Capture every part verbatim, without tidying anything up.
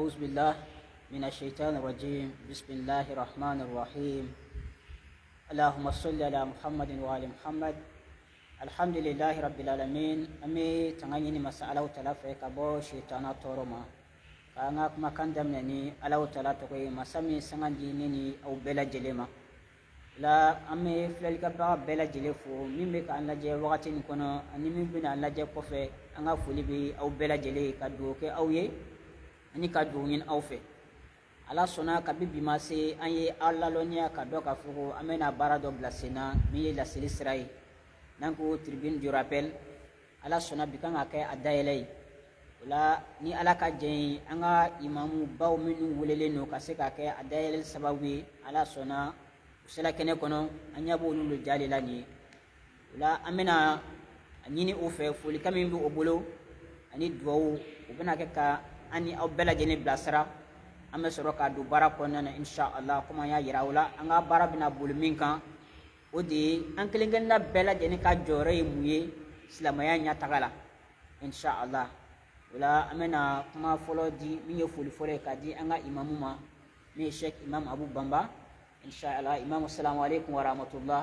أعوذ بالله من الشيطان الرجيم. بسم الله الرحمن الرحيم. اللهم صل على محمد وآل محمد. الحمد لله رب العالمين. أمي تغنيني مسألة وتلافي كبو شيطانا تورما كأنا كما كان دمني على وتلاتوي مسامي سنجيني أو بلا جلما لا أمي فلك بقى بلا جلفو ميمك أن لجي وقت نكون أني ممكن أن لجي كوفي أنا فولي بي أو بلا جلي كدوك أو يه أني كدوين أو في على سنا كبيبي ما سي أني الله لونيا كدوك فوق أمينا بارادو بلاسينا مي لاسيلي سراي نانكو تربين جورابيل على سنا بكان أكي أدايلي ولا ني على كجين أنا إمامو باو منو ولينو كسيك أكي أدايلي سببي على سنا usela kene kono anyabo lulu jali lani wala amena anyini ofe fuli kamimbi obulo ani duwo ubena keka ani obela jeni blasra ame soroka du bara kono na insha Allah kuma ya yirawla anga bara bina bulminka odi ankelengen na bela jeni ka jore muye islamaya nya tagala insha Allah wala amena kuma folo di miye fuli fole kadi anga imamuma mi Sheikh Imam Abu Bamba إن شاء الله. إمام السلام عليكم ورحمة الله.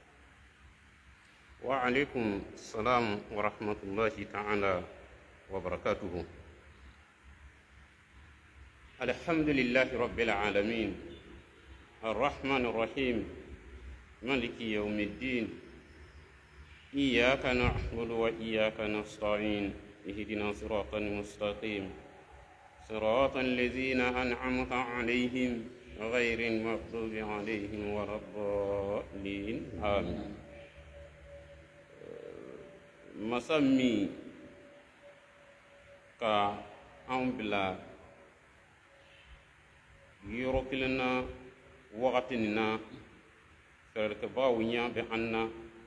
وعليكم السلام ورحمة الله تعالى وبركاته. الحمد لله رب العالمين الرحمن الرحيم مالك يوم الدين إياك نعبد وإياك نستعين اهدنا صراطا المستقيم صراط الذين أنعمت عليهم غير المغضوب عليهم ولا الضالين آمين. مسمي كا أم بلا يروكلنا وقتنا فركبا ونيا بأننا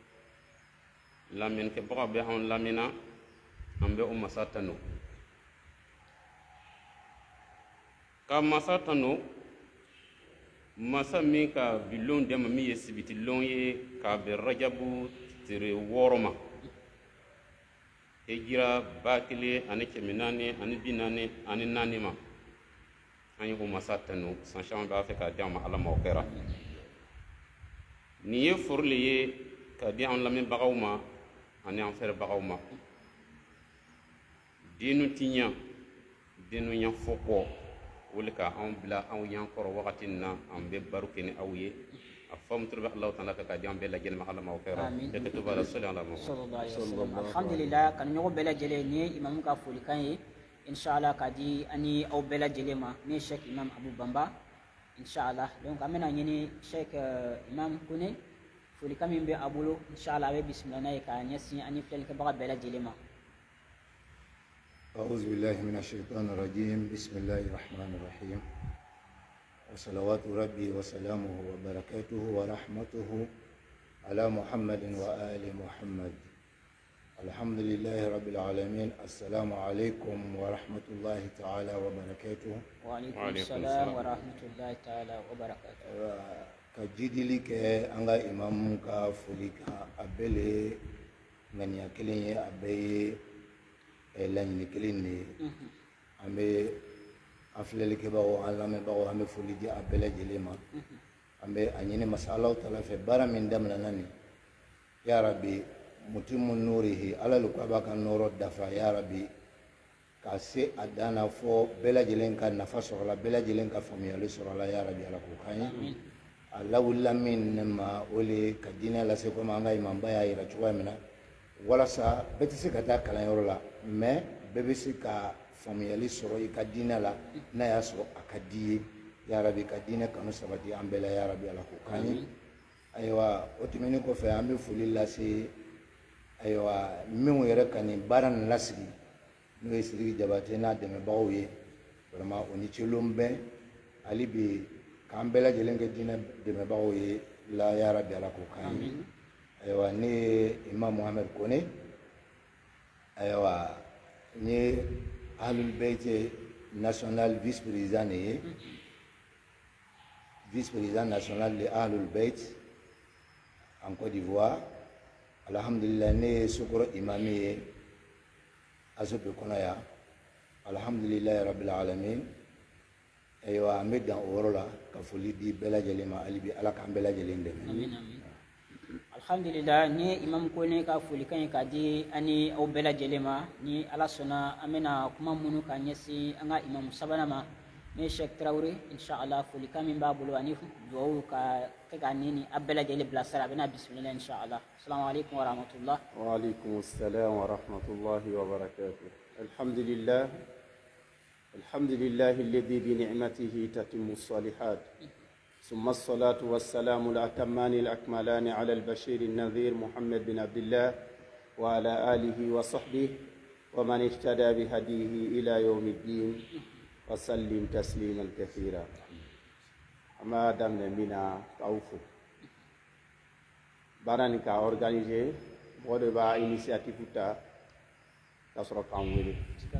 لمن كبا بأن لمنا أم بأم ساتنو كما ساتنو masa min ka bilon dema mi ye sibiti lon ye ka be rajabu tire woroma hijira bakile ani keminane ani binane ani nanima ani ko masatanu san shama ba fe ka jama ala mawkera ni ye forle ye ka di an lamin bagawma ani an fer bagawma dinu tinya dinu nya foko ولكا أم بلا أو ينكر وقتنا أم ببركني أويه أفهم تربح الله تعالى كجام بلا جل محل موكرا لكتب رسول الله صلى الله عليه وسلم. الحمد لله كان يقول بلا جلني إمام كافول كاي إن شاء الله كدي أني أو بلا جلما مي شيخ إمام أبو بامبا إن شاء الله لون كمان أني شيخ إمام كوني فول كامين بأبولو إن شاء الله بسم الله كان يسني أني فيل كبار بلا جلما. أعوذ بالله من الشيطان الرجيم. بسم الله الرحمن الرحيم. وصلوات ربي وسلامه وبركاته ورحمته على محمد وآل محمد. الحمد لله رب العالمين. السلام عليكم ورحمة الله تعالى وبركاته. وعليكم السلام ورحمة الله تعالى وبركاته. كجدلي كأنغا إمام كفوليك أبلي من يكلني أبي lañini kelen ne an bɛ an filɛlikɛbagaw an lamɛnbagaw an bɛ foli di a bɛɛ lajɛlen ma an bɛ a ɲini masa Alahu Taala fɛ baara min daminɛna nin ya Rabbi mutimmu nurihi ala lu ko a b'a ka nɔɔrɔ dafa ya Rabbi ka se a dan na fɔ bɛɛ lajɛlen ka nafa sɔrɔ la bɛɛ lajɛlen ka faamuyali sɔrɔ la ya Rabbi ala k'o k'an ye a lawulila min ne ma o le ka diinɛ lase komi an ka imamba y'a yira cogoya min na walasa bɛɛ tɛ se ka taa kalanyɔrɔ la mais bɛɛ bɛ se ka faamuyali sɔrɔ i ka diinɛ la n'a y'a sɔrɔ a ka di ye ya Rabbi ka diinɛ kanu sabati an bɛɛ la ya Rabbi ala k'o k'an ye ayiwa o tɛmɛnen kɔfɛ an bɛ foli lase ayiwa minnu yɛrɛ ka nin baara nin lasigi n'o ye Sidiki Jabate n'a dɛmɛbagaw ye vraiment o ni celon bɛn hali bi k'an bɛɛ lajɛlen kɛ diinɛ dɛmɛbagaw ye la ya Rabbi ala k'o k'an ye ayiwa ne ye Imam Mohamed Kone ayiwa n ye Ahlul Bayt national vice président de ye vice président national de Ahlul Bayt en Côte d'Ivoire alhamdulillah ne ye Sokoro imami ye Azope kɔnɔ yan alhamdulillah rabbil alamin aywa an bɛ dan o yɔrɔ la ka foli di bɛɛ lajɛlen ma hali bi ala k'an bɛɛ lajɛlen dɛmɛ. amin amin. Alhamdulillah, ni imam ko ne ka foli kan ka di ani aw bɛɛ lajɛlen ma ni ala sɔnna an bɛna kuma minnu ka ɲɛsin an ka imam sabanan ma ne Sheikh Traoré inshallah foli kan min b'a bolo ani duwawu ka kɛ ka ni ni a bɛɛ lajɛlen bilasira a bɛna bisimila inshallah. Assalamu alaikum wa rahmatullah. Wa alaikum assalam wa rahmatullahi wa barakatuh. Alhamdulillah alhamdulillah alladhi bi ni'matihi tatimmu as-salihat. ثم الصلاة والسلام الأتمان الأكملان على البشير النذير محمد بن عبد الله وعلى آله وصحبه ومن اهتدى بهديه إلى يوم الدين وسلم تسليما كثيرا. أما دمنا منا تعوفو باراني كا أورغانيزي بودو با إنيسياتيف تا تصرف عمولي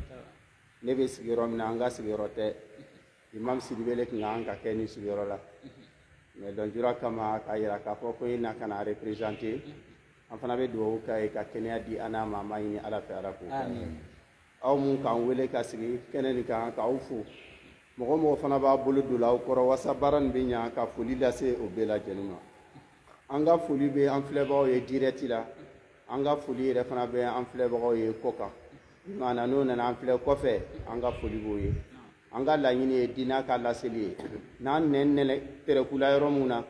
نبي سيغيرو من أنغا سيغيرو تي imam sidibele kinga ka keni sugero la mais don jura kama ka yira ka foko ina kana representer an fana be do ka e ka kenya di ana mama ni ala fa ala ko amin aw mun kan wele ka sigi kenen ka ka ufu mo mo fana ba bulu dula ko ro wasa baran be nya ka fuli la se o bela jenuma anga fuli be an fleba ye direct la anga fuli re fana be an fleba ye koka mana no na an fle ko fe anga fuli bo ye anga la nyini dina ka la seli na nenne tere kula yoro muna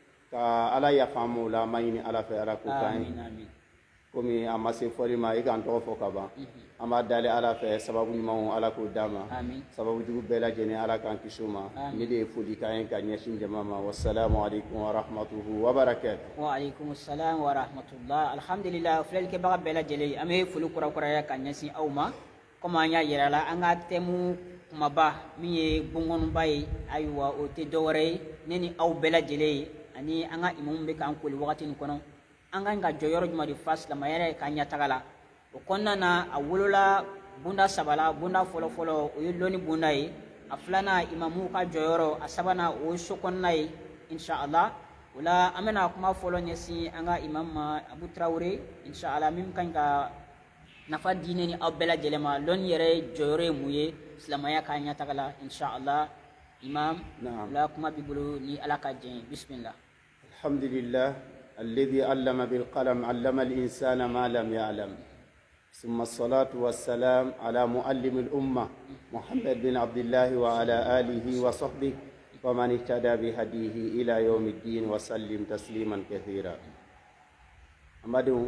ka ala ya famu la mayini ala fe ala ko kan amin amin komi amase fori ma e kan to fo ka ba amba dale ala fe sababu ni ma ala ko dama amin sababu jugu bela jene ala kan kisuma ni de fodi kan ka nyashin jama wassalamu alaikum wa rahmatullahi wa barakatuh. Wa alaikum assalam wa rahmatullah. Alhamdulillah fulal ke baga bela jele ame fulu kura kura ya kan nyasi awma koma nya yirala anga temu kuma ba min ye bongon baye aywa o te dore neni aw bela jele ani anga imam be kan koli wakati ni kono anga nga joyoro juma di fas la mayere kanya tagala o konna na awolola bunda sabala bunda folo folo o yelloni bunda yi aflana imamu ka joyoro asabana o sokonna yi inshallah wala amena kuma folo nyesi anga imam Abu Traoré inshallah mim kan ka nafa dine ni aw bela jele ma lon yere joyore muye islamaya kanya tagala inshallah imam نعم la kuma bibulu ni alaka jen bismillah. الحمد لله الذي علم بالقلم علم الإنسان ما لم يعلم ثم الصلاة والسلام على معلم الأمة محمد بن عبد الله وعلى آله وصحبه ومن اهتدى بهديه إلى يوم الدين وسلم تسليما كثيرا. أمدو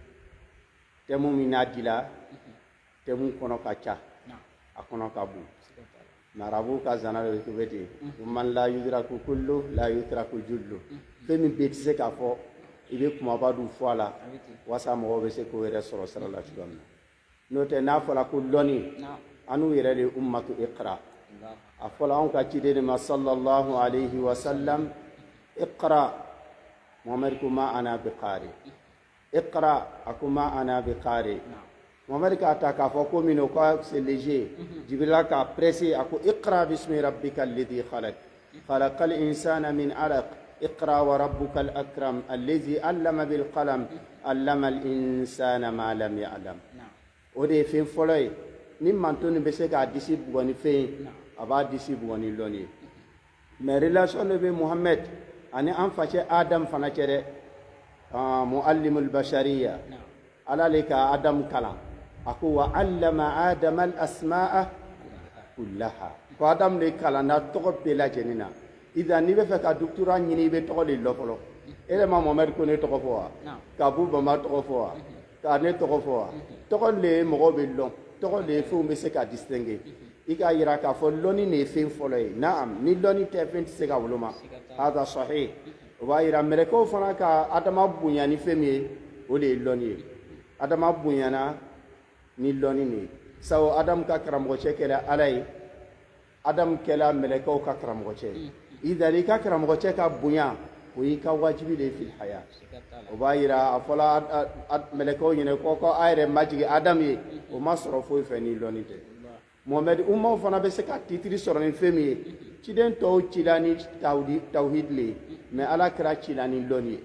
تمو من أجلا تمو كنو كاچا أكنو كابو narabu ka zana le kubeti man la yudraku kullu la yutraku jullu femi betise ka fo ibe kuma badu foala wasa mo be se ko were soro sallallahu alaihi wasallam note na fola ku loni anu yere le ummatu iqra afola on ka cide ma sallallahu alaihi wasallam iqra muhammad kuma ana biqari iqra akuma ana biqari Muhammad ka ta ka fo ko mino ko c'est léger jibril ka pressé ako iqra bismi rabbikal ladhi khalaq khalaqal insana min alaq iqra wa rabbukal akram alladhi allama bil qalam allama al insana ma lam ya'lam o de fe foloy ni mantoni be se ka disi bugoni fe aba disi bugoni loni mais relation de Muhammad ani an fache adam fana cere muallimul bashariya ala lika adam kalam aku wa allama adama al asma'a kullaha ko adam le kala na to bela jenina idan ni be fe ka doctora nyini be to le lofolo ele ma Muhammad ko ne to ko fo ka bu ba ma to ko fo ka ne to ko fo to ko le mo be lon to ko le fu me se ka distinguer ika yira ka fo loni ne fe folo e naam ni loni te fe se ka wuluma hada sahih wa yira mere ko fana ka adama bunya ni fe mi o le loni adama bunya na ni loni ni sawo adam ka karamgo chekela alai adam kela meleko ka karamgo che idali ka karamgo che ka bunya ko yika wajibi le fil haya o bayira afola meleko nyine ko ko ayre majigi adam yi o masro fo fe ni loni te Muhammad umma fana be se ka titri soro ni femi ci den to cilani tawdi tawhid le me ala kra cilani loni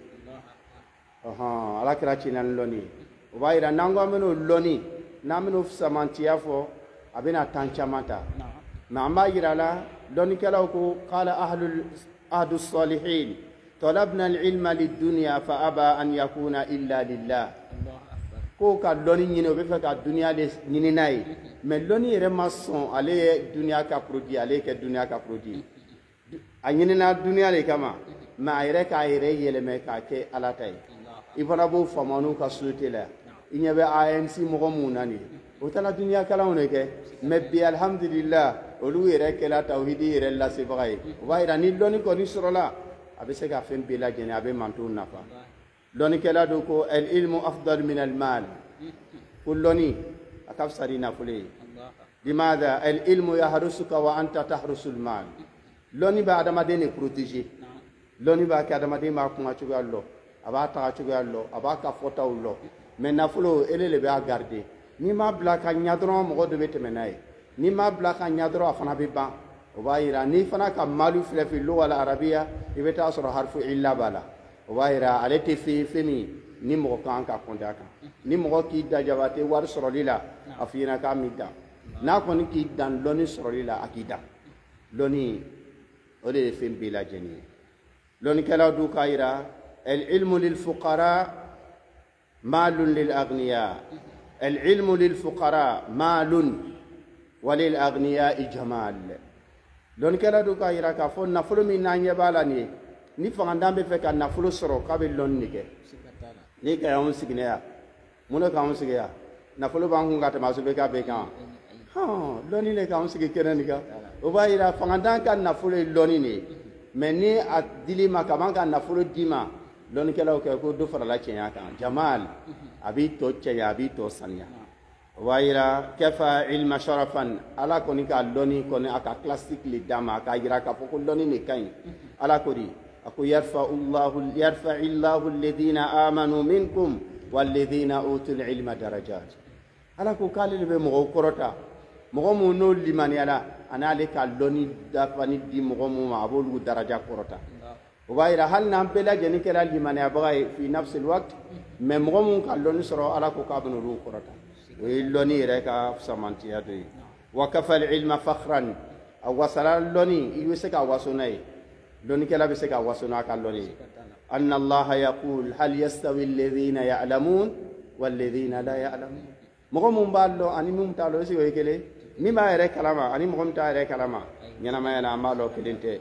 aha ala kra cilani loni o bayira nango ameno loni namino samantiya fo abena tancamata ma amba yirala لوني كلاوكو قال أهل أهل الصالحين طلبنا العلم للدنيا فأبى أن يكون إلا لله ko ka loni nyine o be fe ka dunya de nyine nay mais loni rema son ale dunya ka produit ale ke dunya ka produit a nyine na dunya le kama ma ire ka ire yele me ka ke alatai ibana bo famanu ka sute la inyabe A N C mo munani o tala dunya kala on ke mais bi alhamdulillah olu ire ke la tawhidi ire la se bagay wa ira ni loni ko ni sorola abe se ka fem bi la jene abe mantu nafa loni kela do ko al ilmu afdal min al mal kulloni akaf sarina fule limadha al ilmu yahrusuka wa anta tahrusul mal loni ba adama de ne protéger loni ba ka adama de ma kuma chugo allo aba ta chugo allo aba ka fota ullo mais nafulo elele be a garder ni ma bla ka nyadron mo do bete menay ni ma bla ka nyadro afana be ban o ba ira ni fana ka malu fle fi lo wala arabia ibeta asro harfu illa bala waira alete fi femi ni mo kan ka konda kan ni mo ki da jabate war sorolila afina ka midda na ko ni ki dan loni sorolila akida loni ole fem bila jeni loni kala du kaira al ilmu lil fuqara malun lil aghniya al ilmu lil fuqara malun walil aghniya jamal loni kala du kaira ka fon na fulu min nanya bala ni ni fanganda be fe ka nafulo soro ka be lonni ke ni ka on sigine ya muno ka on sige ya nafulo ba ngunga ta maso be ka be kan ha lonni le ka on sige kene ni ka o ba ira fanganda ka nafulo lonni ni mais ni adili ma ka man ka nafulo dima lonni ke la ko ko do fara la cenya kan jamal abi to cenya abi to sanya o ba ira kafa ilma sharafan ala ko ni ka lonni ko ni aka classique li dama ka ira ka ko lonni ni kan ala ko di أكو يرفع الله يرفع الله الذين آمنوا منكم والذين أوتوا العلم درجات على كو قال لي بمغو كروتا مغو مو لمن يلا أنا لك لوني دافني دي مغو مو معبول درجة كروتا وبايرا هل نام بلا جني كلا لمن يبغى في نفس الوقت من مغو مو قال لوني سرو على كو كابن رو كروتا ويلوني ريكا فسمانتي هذي وكفى العلم فخرا أو وصل لوني يوسك واسوناي لوني كلا بسكا واسونا كالوني أن الله يقول هل يستوي الذين يعلمون والذين لا يعلمون مغم بالو أني ممتالو سي ويكلي مما يرى كلاما أني مغم تا يرى كلاما ينما ينا مالو كدنتي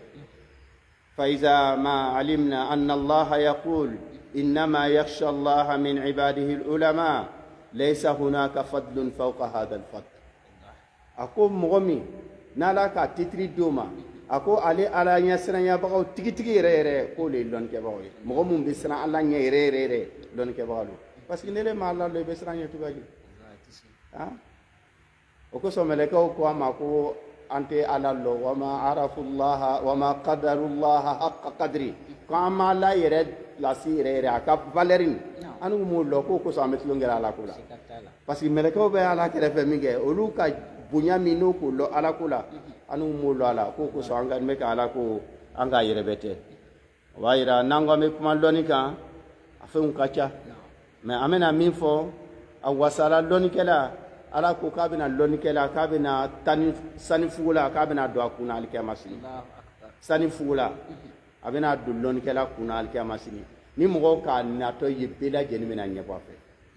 فإذا ما علمنا أن الله يقول إنما يخشى الله من عباده العلماء ليس هناك فضل فوق هذا الفضل أقول مغمي نالاكا تتري دوما ako ale ala nya sira nya bagaw tigi tigi re re ko le lon ke bagaw mo mum be sira ala nya re re re lon ke bagaw parce que nele ma ala le be sira nya tugaji ha o ko so mele ko ko ma ko ante ala lo wa ma arafu allah wa ma qadaru allah haqq qadri ko ma la yere la si re re aka valerin anu mo lo ko ko so ametlo ngera ala ko la parce que mele ko be ala ke refe mi ge olu ka bunya mino ko lo ala ko la anu mulo ala ko ko so anga me ka ala ko anga yerebete waira nango me kuma loni kan afa un kacha me amena min fo awasala loni kala ala ko kabina loni kala kabina tani sani fugula kabina do akuna alkiyama sini sani fugula abina do loni kala kuna alkiyama sini ni mo ka na to yebela jeni mena nyaba fe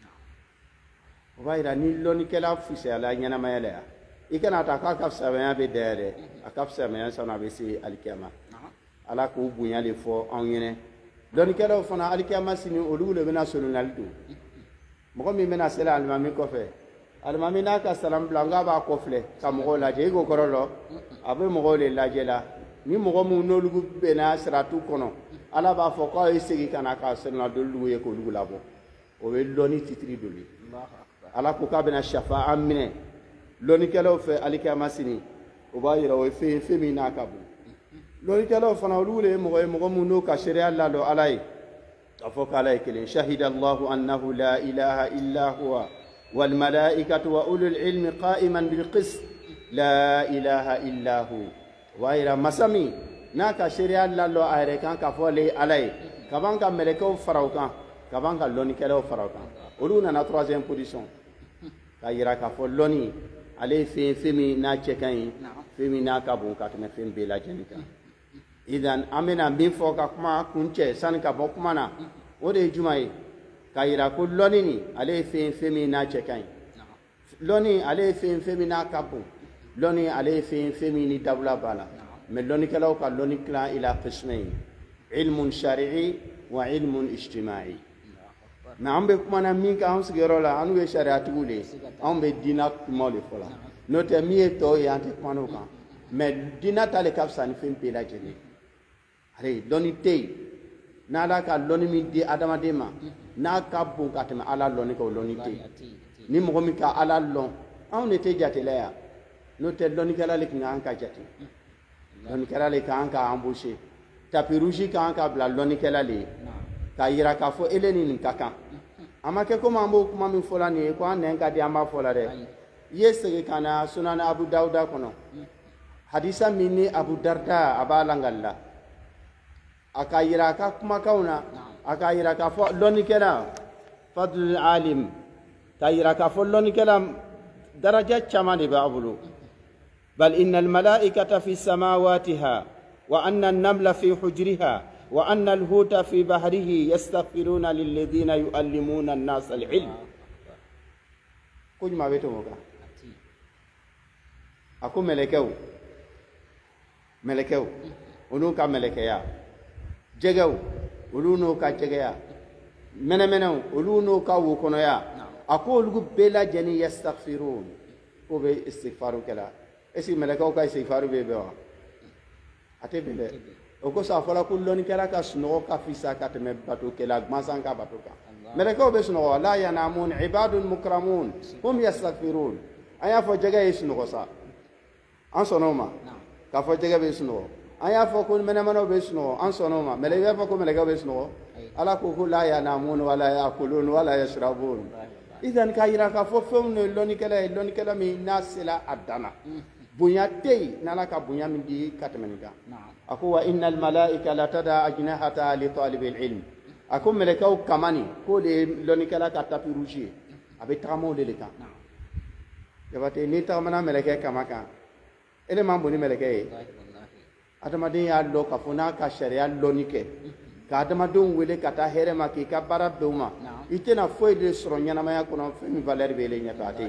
waira ni loni kala fuse ala nyana mayela ikana ta ka kafsa ya be dere akafsa me sana be si alkiyama ala ko bunya le fo on yene don kelo fona alkiyama sini olu le bena sunu naldu mo mi mena sela almami ko fe almami na ka salam blanga ba ko fle ka mo la je go korolo abe mo le la je la ni mo mu no lugu be na siratu kono ala ba fo ko isigi kana ka sunu do lugu ye ko lugu labo o we loni titri doli ala ko ka bena shafa amine loni kelo fe alikama sini o ba yira o fe fe mi na kabu loni kelo fana lule mo mo mo no ka sharia Allah do alai afoka alai kele shahida Allah annahu la ilaha illa huwa wal malaikatu wa ulul ilmi qa'iman bil qist la ilaha illa hu wa yira masami na ka sharia Allah do ayre kan ka fo le alai kaban ka meleko faraukan kaban ka loni kelo faraukan oluna na troisième position ka yira ka fo loni عليه في فيمي ناتشكاين فيمي ناكابون كاتم فيم بلا جنكا إذن أمنا من فوق كما كنتش سانكا بوكمانا ودي جمعي كايرا كل لونيني عليه في فيمي ناتشكاين لوني عليه في فيمي ناكابون لوني عليه في فيمي ندولا بالا من لوني كلاو كان لوني كلا إلى قسمين علم شرعي وعلم اجتماعي ما عم بكمانا مين كأنس جرولا أنو يشرع تقولي أم بدينا مولي فلا نوتمية تو يانت كمانو كان ما دينا تالي كابسان فين بيلا جني هري لوني تي نالا كلوني مين دي أدم ديما نا كابون كاتم على لوني كو لوني تي ni mogo min ka ala lon anw ne tɛ jatela ya n'o tɛ lɔnnikɛla le kan ka jate lɔnnikɛla le kan ka embaucher tapis rouge kan ka bila lɔnnikɛla le ka yira k'a fɔ ele ni nin ka kan a ma kɛ komi an b'o kuma min fɔla nin ye ko an nɛn ka di an b'a fɔ la dɛ i ye segin ka na sunan abu dawuda kɔnɔ hadisa min ni abu darda a b'a langalila a ka yira a ka kumakanw na a ka yira k'a fɔ lɔnnikɛla fadlul alim تايرا كفلون كلام درجة كمان بابلو بل إن الملائكة في سماواتها وأن النمل في حجرها وأن الهوت في بحره يستغفرون للذين يؤلمون الناس العلم كل ما بيتو موكا أكو ملكو ملكو ونوكا ملكيا جيغو ولونوكا جيغيا منا منا ولونوكا وكونيا أقول لكم بلا جني يستغفرون هو بيستغفروا كلا إيش ملكوا كاي يستغفروا بيبوا أتبع أقول سافرا كلون كلا كسنو كفيسا كتم باتو كلا غماسان كباتو كا ملكوا بسنو لا ينامون عباد مكرمون هم يستغفرون أيا فجعة يسنو كسا أنسونوما كفجعة بسنو أيا فكون منا منا بسنو أنسونوما ملكوا فكون ملكوا بسنو ألا كوكو لا ينامون ولا يأكلون ولا يشربون إذن كايرا كفوفون لوني كلا لوني كلا من الناس لا أدانا بنياتي نلا كبنيا من دي كاتمنيكا أقول إن الملائكة لا تدع أجنحتها لطالب العلم أقول ملكاو كماني كل لوني كلا كتابيروجي أبي تامو للكا يبغى نيتا منا ملكة كماكا إلى ما بني ملكة أتمنى يا لو كفونا كشريا لوني كه kadama don wele kata here ma ki ka bara beuma itena foi de soro nyana maya kono femi valeur be le nyata ate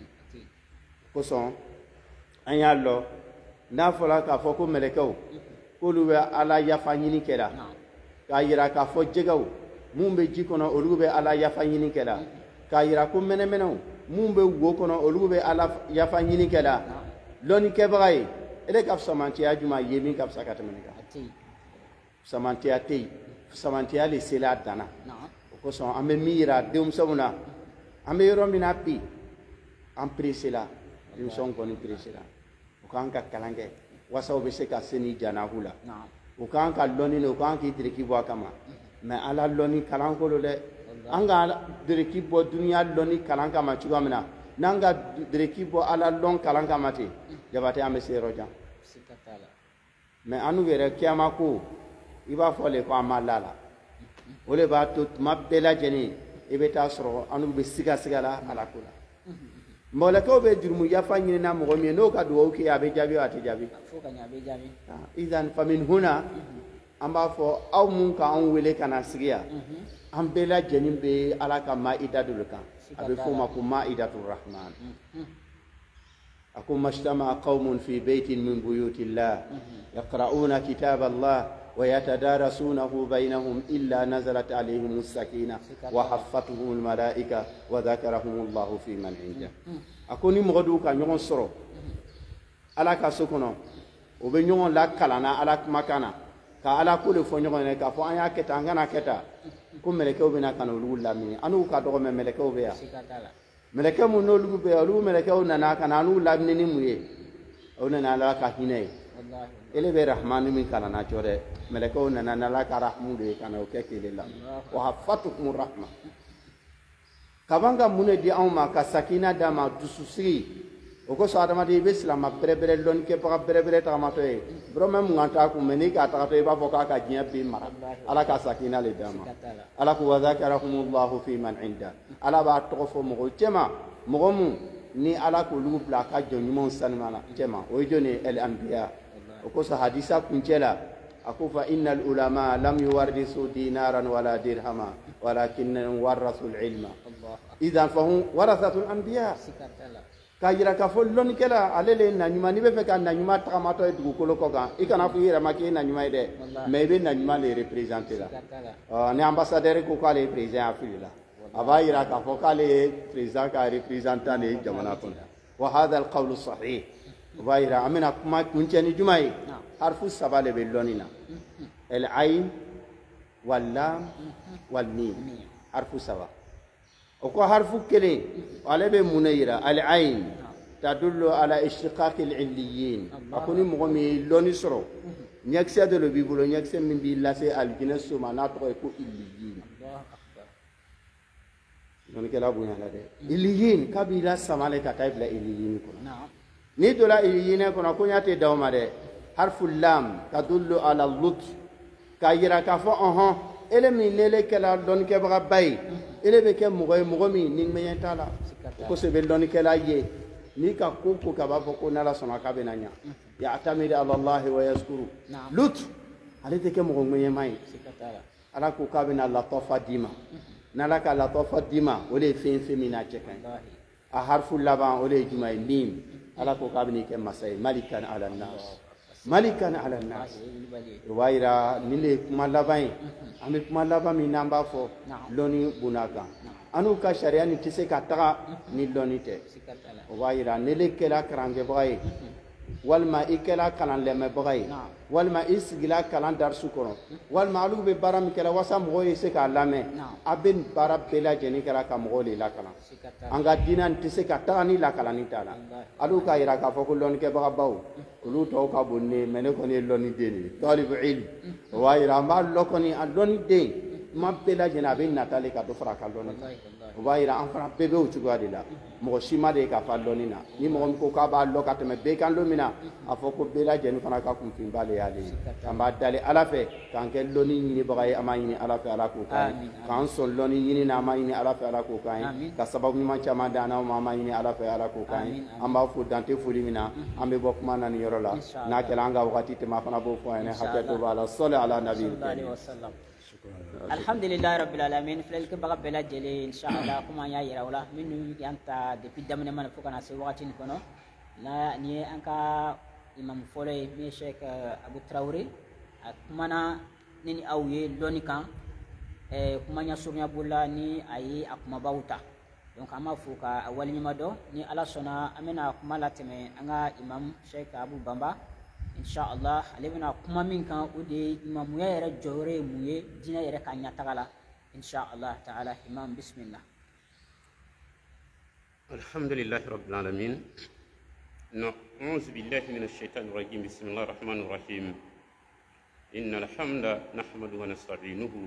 ko son anya lo na fola ka foko melekaw ko luwe ala yafa nyini kera ka yira ka fo jegaw mumbe jikono olube ala yafa nyini kera ka yira ko mene mene mumbe wo kono olube ala yafa nyini kera loni kebray ele ka samanti ajuma yemi ka sakata menika samanti ate samanti ale sela dana ko son ambe mira deum samuna ambe romina pi am presela deum son ko ni presela o kan ka kalange wasa obe se ka seni jana hula o kan ka loni no kan ki diriki bo kama mais ala loni kalan ko le anga diriki bo dunya loni kalan kama chugamina nanga diriki bo ala lon kalan kama te jabate ambe se roja sikatala mais anu were kiyama ko iba fole ko amalala ole ba to mabela jeni ibe ta soro anu be siga sigala ala kula mola ko be jurmu ya fanyi na mo mi no ka do ke abe jabi ati jabi fo ka nya be jabi idan famin huna amba fo aw mun ka on wele kana sigiya am bela jeni be ala ka maida dul kan abe fo ma ko maidatur rahman akum mashtama qaumun fi baytin min buyutillah yaqra'una kitab allah ويتدارسونه بينهم إلا نزلت عليهم السكينة وحفتهم الملائكة وذكرهم الله في من عنده أكوني مغدوكا نيون سرو على كاسوكونو وبنيون لا كلانا على مكانا كالا كل فنيون نكا فايا كتا غنا كتا كم ملكو بنا كانوا لولا مني أنو كادو من ملكو بيا ملكو منو لو بيا لو ملكو نانا كانوا لا مني مويه أو نانا لا كهينه ele be rahmanu min kana na chore meleko na na la ka rahmu de kana o keke lillah wa hafatukum rahma kabanga mune di awma ka sakina dama dususi o ko sa dama de be islam bere bere lon ke pa bere bere ta ma to e bro mem nganta ku meni ka ta to e ba foka ka jiya be mara ala ka sakina le dama ala ku wa zakarakumullahu fi man inda ala ba to fo mo tema mo mu ni ala ko lugu bla ka jɔn ɲumanw sanimana cɛma o ye jɔn ye el anbiya o kosɔn hadisa kuncɛ la a ko fa innal ulama lam yuwarrisu dinaran wala dirhama walakin warrasu ilma idan fahum warasatul anbiya k'a jira k'a fɔ lɔnnikɛla ale le ye naɲuman n'i bɛ fɛ ka naɲuman tagamatɔ ye dugukolo kɔ kan i kana fɔ i yɛrɛ ma k'i ye naɲuman ye dɛ mais i bɛ naɲuman de représenter la ni ambassadeur ko k'ale ye président a fili la a b'a jira k'a fɔ k'ale ye président ka représentant de ye jamana kɔnɔ wa hadha alqawlu sahih o b'a jira an bɛna kuma kuncɛ ni juma ye harfu saba de bɛ lɔnni na el ayn wal lam wal mim harfu saba o ko harfu kelen ale bɛ mun de yira al ayn tadullu ala ishtiqaqi al illiyin a ko ni mɔgɔ min ye lɔnni sɔrɔ ɲɛkisɛ dɔ de b'i bolo ɲɛkisɛ min b'i lase alijinɛ so ma n'a tɔgɔ ye ko illiyin lɔnnikɛla bonya la dɛ illiyin k'a b'i la sama le ka taa bila illiyin kɔnɔ n'i donna illiyin kɔnɔ ko ɲa tɛ d'aw ma dɛ harfu lam tadullu ala lutf k'a yira k'a fɔ ɔhɔn ele min lele kɛla lɔnnikɛbaga ba ye ele bɛ kɛ mɔgɔ ye mɔgɔ min ni ŋmɛɲɛ t'a la ko se bɛ lɔnnikɛla ye n'i ka ko ko ka b'a fɔ ko n'ala sɔnna k'a bɛ na ɲa ya'tamid ala allahi wa yaskuru lut ale tɛ kɛ mɔgɔ ŋmɛɲɛma ye ala ko k'a bɛ na latɔfa d'i ma n'ala ka latɔfa d'i ma o de ye fɛn fɛn min n'a cɛ ka ɲi a harfu laban o de ye jumɛn ye mim ala ko k'a bɛ n'i kɛ masa ye malikan ala nas malikan ala nas o b'a yira nin de ye kuma laban ye an bɛ kuma laban min n'an b'a fɔ lɔnni bonna kan an n'u ka sariya nin tɛ se ka taga ni lɔnni tɛ o b'a yira ne le kɛra karankɛbaga ye walima i kɛra kalan lamɛnbaga ye walima i sigila kalan darisu kɔnɔ walima olu bɛ baara min kɛra walasa mɔgɔw ye se k'a lamɛn a bɛ nin baara bɛɛ lajɛlen kɛra ka mɔgɔw de lakalan an ka diinɛ nin tɛ se ka taga ni lakalanni t'a la olu k'a yira k'a fɔ ko lɔnnikɛbaga baw olu tɔw ka bon ne mais ne kɔni ye lɔnniden de ye talibu ilm o b'a yira an b'a lɔ kɔni a lɔnniden kuma bɛɛ lajɛlen a bɛ natale ka dɔ fara a ka lɔnni kan o b'a yira an fana bɛɛ bɛ o cogoya de la mɔgɔ si ma de ye ka fa lɔnni na ni mɔgɔ min ko k'a b'a lɔ ka tɛmɛ bɛɛ kan don min na a fɔ ko bɛɛ lajɛlen fana ka kunfin b'ale y'ale ye an b'a dali ala fɛ k'an kɛ lɔnni ɲinibaga ye an b'a ɲini ala fɛ ala k'o k'an ye k'an sɔn lɔnni ɲini na an b'a ɲini ala fɛ ala k'o k'an ye ka sababu ɲuman caman d'an n'aw ma an b'a ɲini ala fɛ ala k'o k'an ye an b'a fo dante foli min na an bɛ bɔ kuma na nin yɔrɔ la n'a kɛra an ka wagati tɛmɛ a fana b'o fɔ an ɲɛna hakɛto b'a la sɔli ala nabi alhamdulillahi rabbil alamin filɛli kɛbaga bɛɛ lajɛlen inshallah kuma an y'a yira o la minnu y'an ta depuis daminɛ mana fo kana se wagati nin kɔnɔ na ni ye an ka imamu fɔlɔ ye min ye Sheikh Abu Tarawele a kumana ne ni aw ye lɔnni kan kuma ɲɛsurunya bolola ni a ye a kumabaw ta donc an b'a fo ka a waleɲuman dɔn ni ala sɔnna an bɛna kuma latɛmɛ an ka imam Sheikh Abu Bamba inshallah ale bɛna kuma min kan o de ye imamuya yɛrɛ jɔyɔrɔ ye mun ye diinɛ yɛrɛ ka ɲɛtaga la inshallah ta'ala imam bismillah alhamdulillahi rabbil alamin na'udzu billahi minash shaitanir rajim bismillahir rahmanir rahim innal hamda nahmaduhu wa nasta'inuhu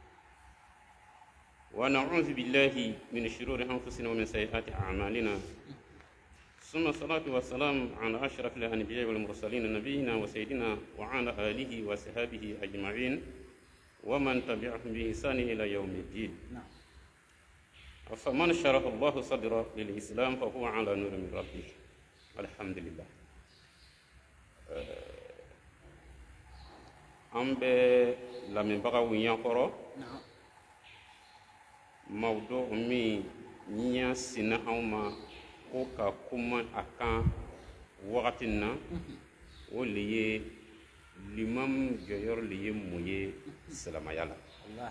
wa na'udzu billahi min shururi anfusina wa min sayyiati a'malina ثم الصلاة والسلام على أشرف الأنبياء والمرسلين نبينا وسيدنا وعلى آله وصحبه أجمعين ومن تبعهم بإحسان إلى يوم الدين. فمن شرح الله صدره للإسلام فهو على نور من ربه الحمد لله. أم لمن بقى وينقرأ موضوع مي نيا سنا أو ما ko ka kuma akan wagati na o le ye limam jɔyɔrɔ le ye mun ye silamaya la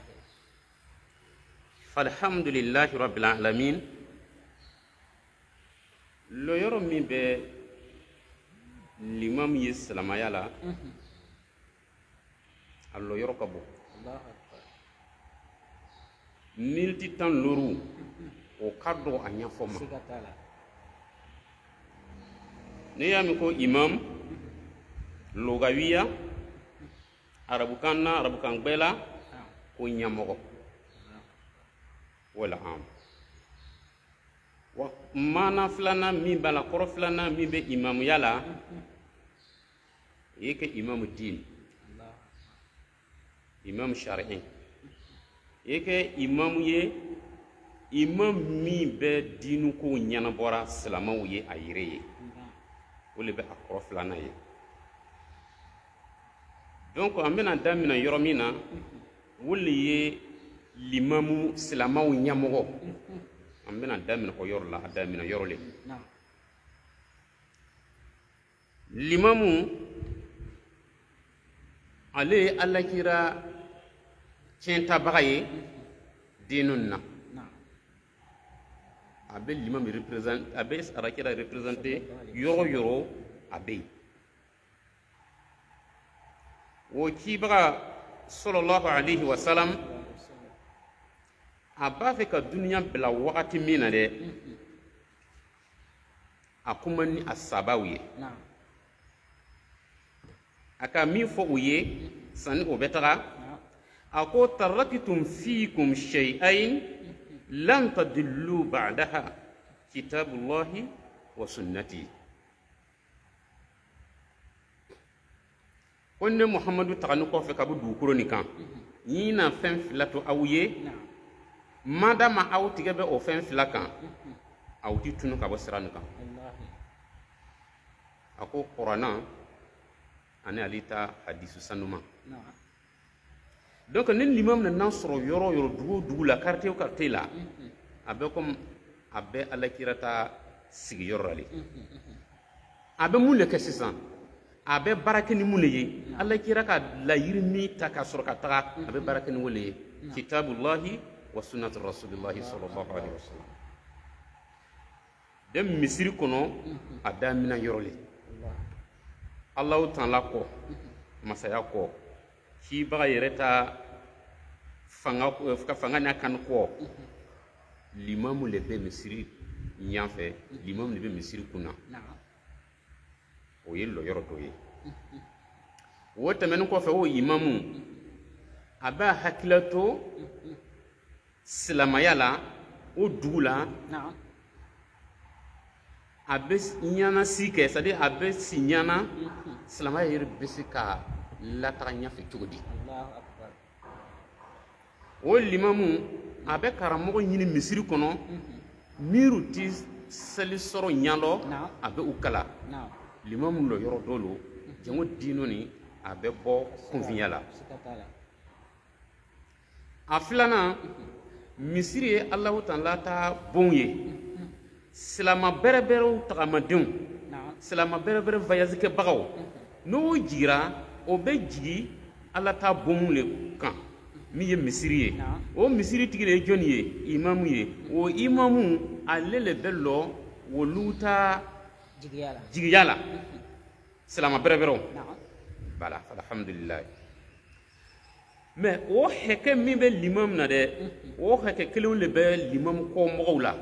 alhamdulillahi rabbil alamin lo yɔrɔ min bɛ limam ye silamaya la a lo yɔrɔ ka bon miniti tan loru o ka dɔgɔ a ɲɛfɔ ma ne y'a min ko imam lugawiya arabukan na arabukan gbɛla ko ɲɛmɔgɔ wala am wa maana filanan min b'a la kɔrɔ filanan min bɛ imamuya la i ye kɛ imamu diin imamu sari'i i ye kɛ imamu ye imam mi be dinu ko nyana bora silamaw ye ayire ye wole be akoro flana ye donc amena damina yoromina wole ye limamu silamaw nyamogo amena damina ko yorla damina yorole limamu ale alakira centa bagaye dinunna abe l'imam représente abe arakira représenter yoro yoro abe wo kibara sallallahu alayhi wa sallam aba fe ka dunya bla wakati mina de akuma ni asabawiye aka mi fo uye sani o betara ako tarakitum fiikum shay'ain لن تضلوا بعدها كتاب الله وسنتي كون محمد تغنو كو فك ابو دوكرو نيكان ينا فين فلاتو اويه مادام او تيغبه او فين فلاكان او تي تونو كابو سران كان الله اكو قرانا اني عليتا حديث سنوما نعم donc nen limam na nasro yoro yoro dugo dugo la carte o carte la abe comme abe alakirata sigi yorali abe mule kesisan abe barakeni mule ye alakira ka la yirmi taka surka taka abe barakeni wole kitabullahi wa sunnat rasulillah sallallahu alaihi wasallam dem misiri kono adamina yoroli allah ta'ala ko masaya ko ki baga yereta fanga ka fanga na kan ko limamu le be misiri nyanfe limamu le be misiri kuna o yello yoro to ye wota men ko fe o imamu aba hakilato silamayala o dula na'am abe nyana sike c'est-à-dire abe sinyana silamaya yere besika la taranya fi tugudi Allahu akbar o limamu abe karamo nyini misiri kono miru ti sali soro nyalo abe ukala limamu lo yoro dolo jango dino ni abe bo conviala aflana misiri Allahu ta'ala ta bonye silama berebere tagamadun silama berebere voyage ke bagaw no jira o be jigi ala ta bomule kan mi ye misiri ye o misiri tigile joni ye imamu ye o imamu alele bello woluta jigiyala jigiyala silama berebere bala alhamdulillah mais o heke mi be limam na de o heke kelon le be limam ko mogowla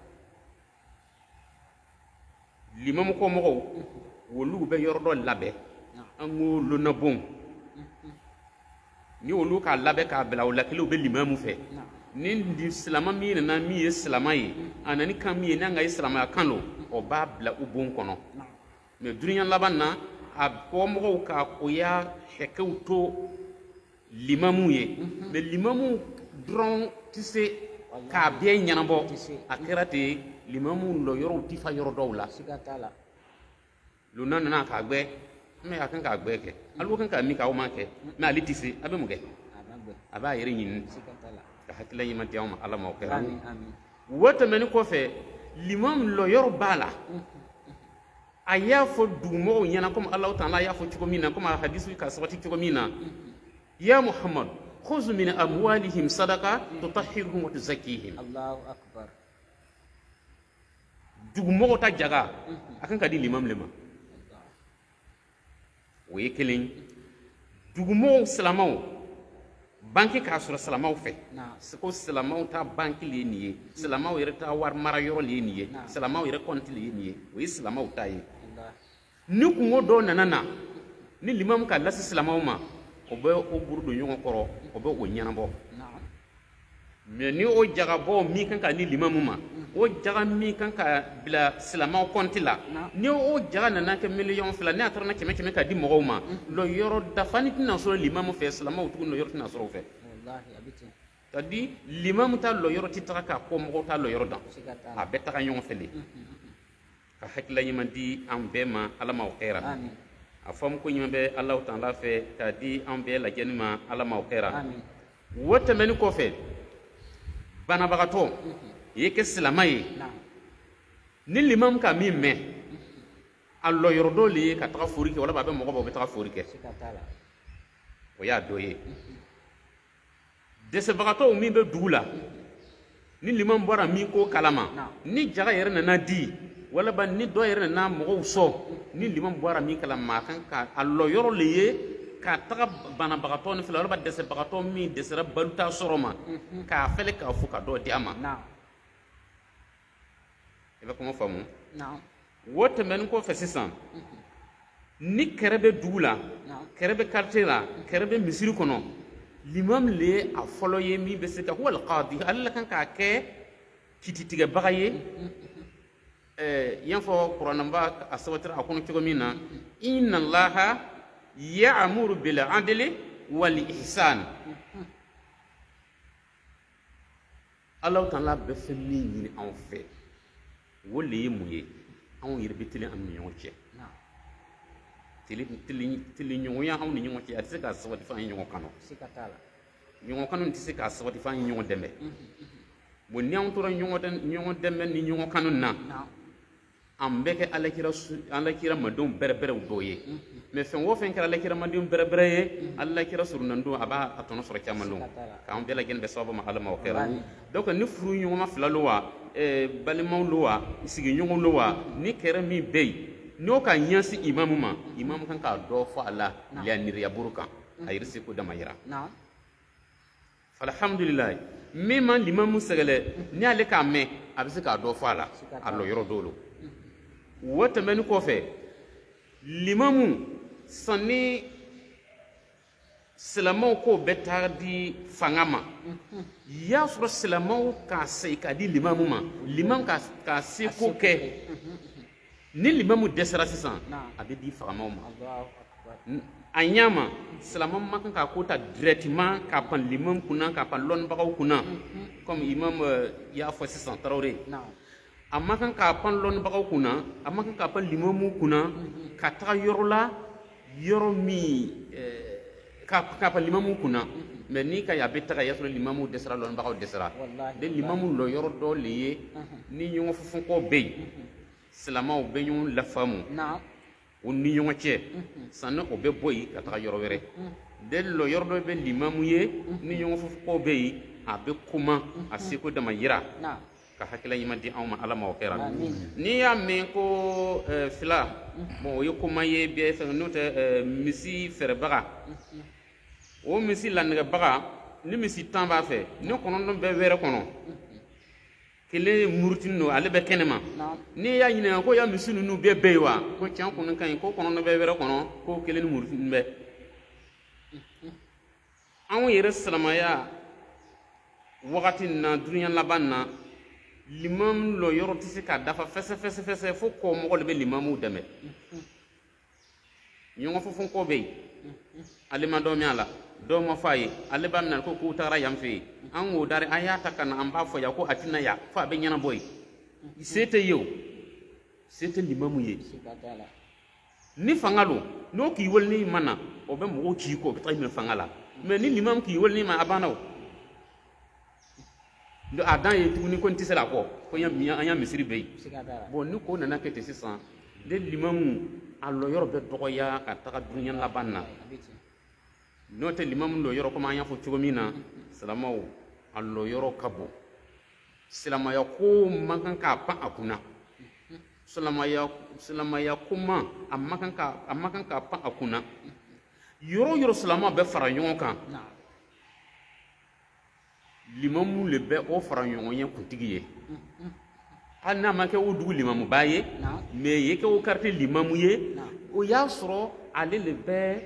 limam ko mogow wolu be yordo labe ango lo na bon ni wolu ka labe ka bela wala kilo be limamu fe ni di islama mi na mi islama yi anani kan mi na nga islama kanu o ba bla u bon kono mais duniya labanna a ko mogow ka ko ya hekewto limamu ye mais limamu dron tise ka bien nyanabo akirate limamu lo yoro tifa yoro dawla sigatala lu nan na ka gbe me akan ka gbe ke alu kan ka mi ka o ma ke me ali tise abe mu ge aba yere yin sigatala ka hakila yima tiawma ala ma ko amin amin wota men ko fe limam lo yoro bala aya fo dumo nyana comme allah ta'ala ya fo ciko mina comme hadisu ka sabati ciko mina يا محمد خذ من أموالهم صدقة تطهرهم وتزكيهم الله أكبر دغمو تا جاغا أكن كدي الإمام لما ويكلين دغمو سلامو بانكي كاسور سلامو في سكو سلامو تا بانكي لينيه سلامو يرتا وار مرايو لينيه سلامو يرتا كونت لينيه وي سلامو تاي نكو مودو نانا ni limam ka lasi slamao ma o be o burdu nyongo koro o be o nyanabo mais ni o jaga bo mi kan ka ni limam ma o jaga mi kan ka bila slamao kontila ni o jaga nana ke million fla ni atarna keme keme ka di mo ma lo yoro da fani tina so limam fe slamao tu no yoro tina so fe wallahi abiti tadi limam ta lo yoro titaka ka ko mo ta lo yoro dan a betta ka nyon fele ka hakla yima di am bema ala ma khaira amin a fam ko yima be allah ta'ala fe ta di am be la jenma ala ma khaira amin wota men ko fe bana bagato yeke silamay ni limam ka mi me allo yoro do li ka ta furike wala ba be mo ko be ta furike o ya doye dese bagato mi be dula ni limam bora mi ko kalama ni jaga yere na di wala ba ni do yere na mo so ni limam bora mi kalama kan ka allo yoro liye ka taga bana bagato ni fila wala ba dese bagato mi dese ra baluta soroma ka fele ka fu ka do di ama na ebe ko mo famu na wote men ko fe sisan ni kerebe dula kerebe kartela kerebe misiri kono limam le a folo ye mi be se ka wal qadi alla kan ka ke kititiga bagaye eh yanfo qur'an ba asawatra akunu tigo mina inna allaha ya'muru bil adli wal ihsan allah ta'ala be fe mi ni en fait wole muye an yirbitile am ni yonche tili tili tili nyongo ya hawni nyongo ci atse ka sawati fa nyongo kano sikatala nyongo kano tise ka sawati fa nyongo dembe bo nyaw to nyongo den nyongo dembe ni nyongo kano na ambeke alakira alakira madum berbere doye me fen wo fen kala alakira madum berbere ye alakira surunando aba atono soro chamando ka on bela gen be sobo ma alama o khira donc ni furu nyongo ma flalowa e balimaw lowa isigi nyongo lowa ni kere mi bey no ka nyansi imamu ma imamu kan ka do fa ala la niriya burukan ayirsi ko dama yira na alhamdulillah mema limamu segale ni ale ka me abisi ka do fa ala allo yoro dolo wota men ko fe limamu sanni silamaw ko betardi fangama ya sura silamaw ka sai ka di limamu ma limam ka ka se ko ke ni limamu desera sisan a be di fagamaw ma a ɲama silamam ma kan ka ko ta directement ka pan limam kunna ka pan lon bagaw kunna comme imam ya fo sisan tarawre a ma kan ka pan lon bagaw kunna a ma kan ka pan limamu kunna ka ta yoro la yoro mi ka ka pan limamu kunna mais ni ka ya be ta ya so limamu desera lon bagaw desera de limamu lo yoro do liye ni nyongo fufun ko bey silamaw be ɲɔgɔn lafamu o ni ɲɔgɔn cɛ sanni o bɛ bɔ yen ka taga yɔrɔ wɛrɛ de lɔ yɔrɔ dɔ bɛ limamu ye ni ɲɔgɔn fɔfɔ bɛ yen a bɛ kuma a seko dama yira ka hakilila ɲuman di anw ma ala ma o kɛra n'i y'a mɛn ko fila bon o ye kuma ye bɛɛ fɛn n'o tɛ misi fɛrɛbaga o misi lanɛgɛbaga ni misi tan b'a fɛ ni kɔnɔntɔn bɛ wɛrɛ kɔnɔ kele murutini no ale be kenema ni ya nyina ko ya misunu nu be be wa ko chan ko nan kan ko kono no be were kono ko kele murutini be an yere salama ya wakati na dunya labanna limam lo yoro tisi ka dafa fese fese fese fo ko mo le be limamu deme nyongo fo fon ko be ale ma do mi ala do mo fayi ale bam nan ko ku tara yam fi an wo dare ayata kan an ba fo ya ko atina ya fa be nyana boy sete yow sete limamu ye ni fangalo no ki wolni mana o be mo ki ko tay mi fangala mais ni limam ki wolni ma abanaw do adan ye tuni ko ntisela ko ko yam mi anya misiri be bon ni ko nana kete sisan de limamu allo yoro be dogoya ka taga dunya labanna note limam lo yoro ko ma nya fo cogo mina salamaw allo yoro kabo salama ya ko makan ka pa akuna salama ya salama ya kuma amma kan ka amma kan ka pa akuna yoro yoro salama be fara nyon kan limam le be o fara nyon yen kuntigi ye anna ma ke o dugu limam baye mais ye ke o carte limam ye o ya soro ale le be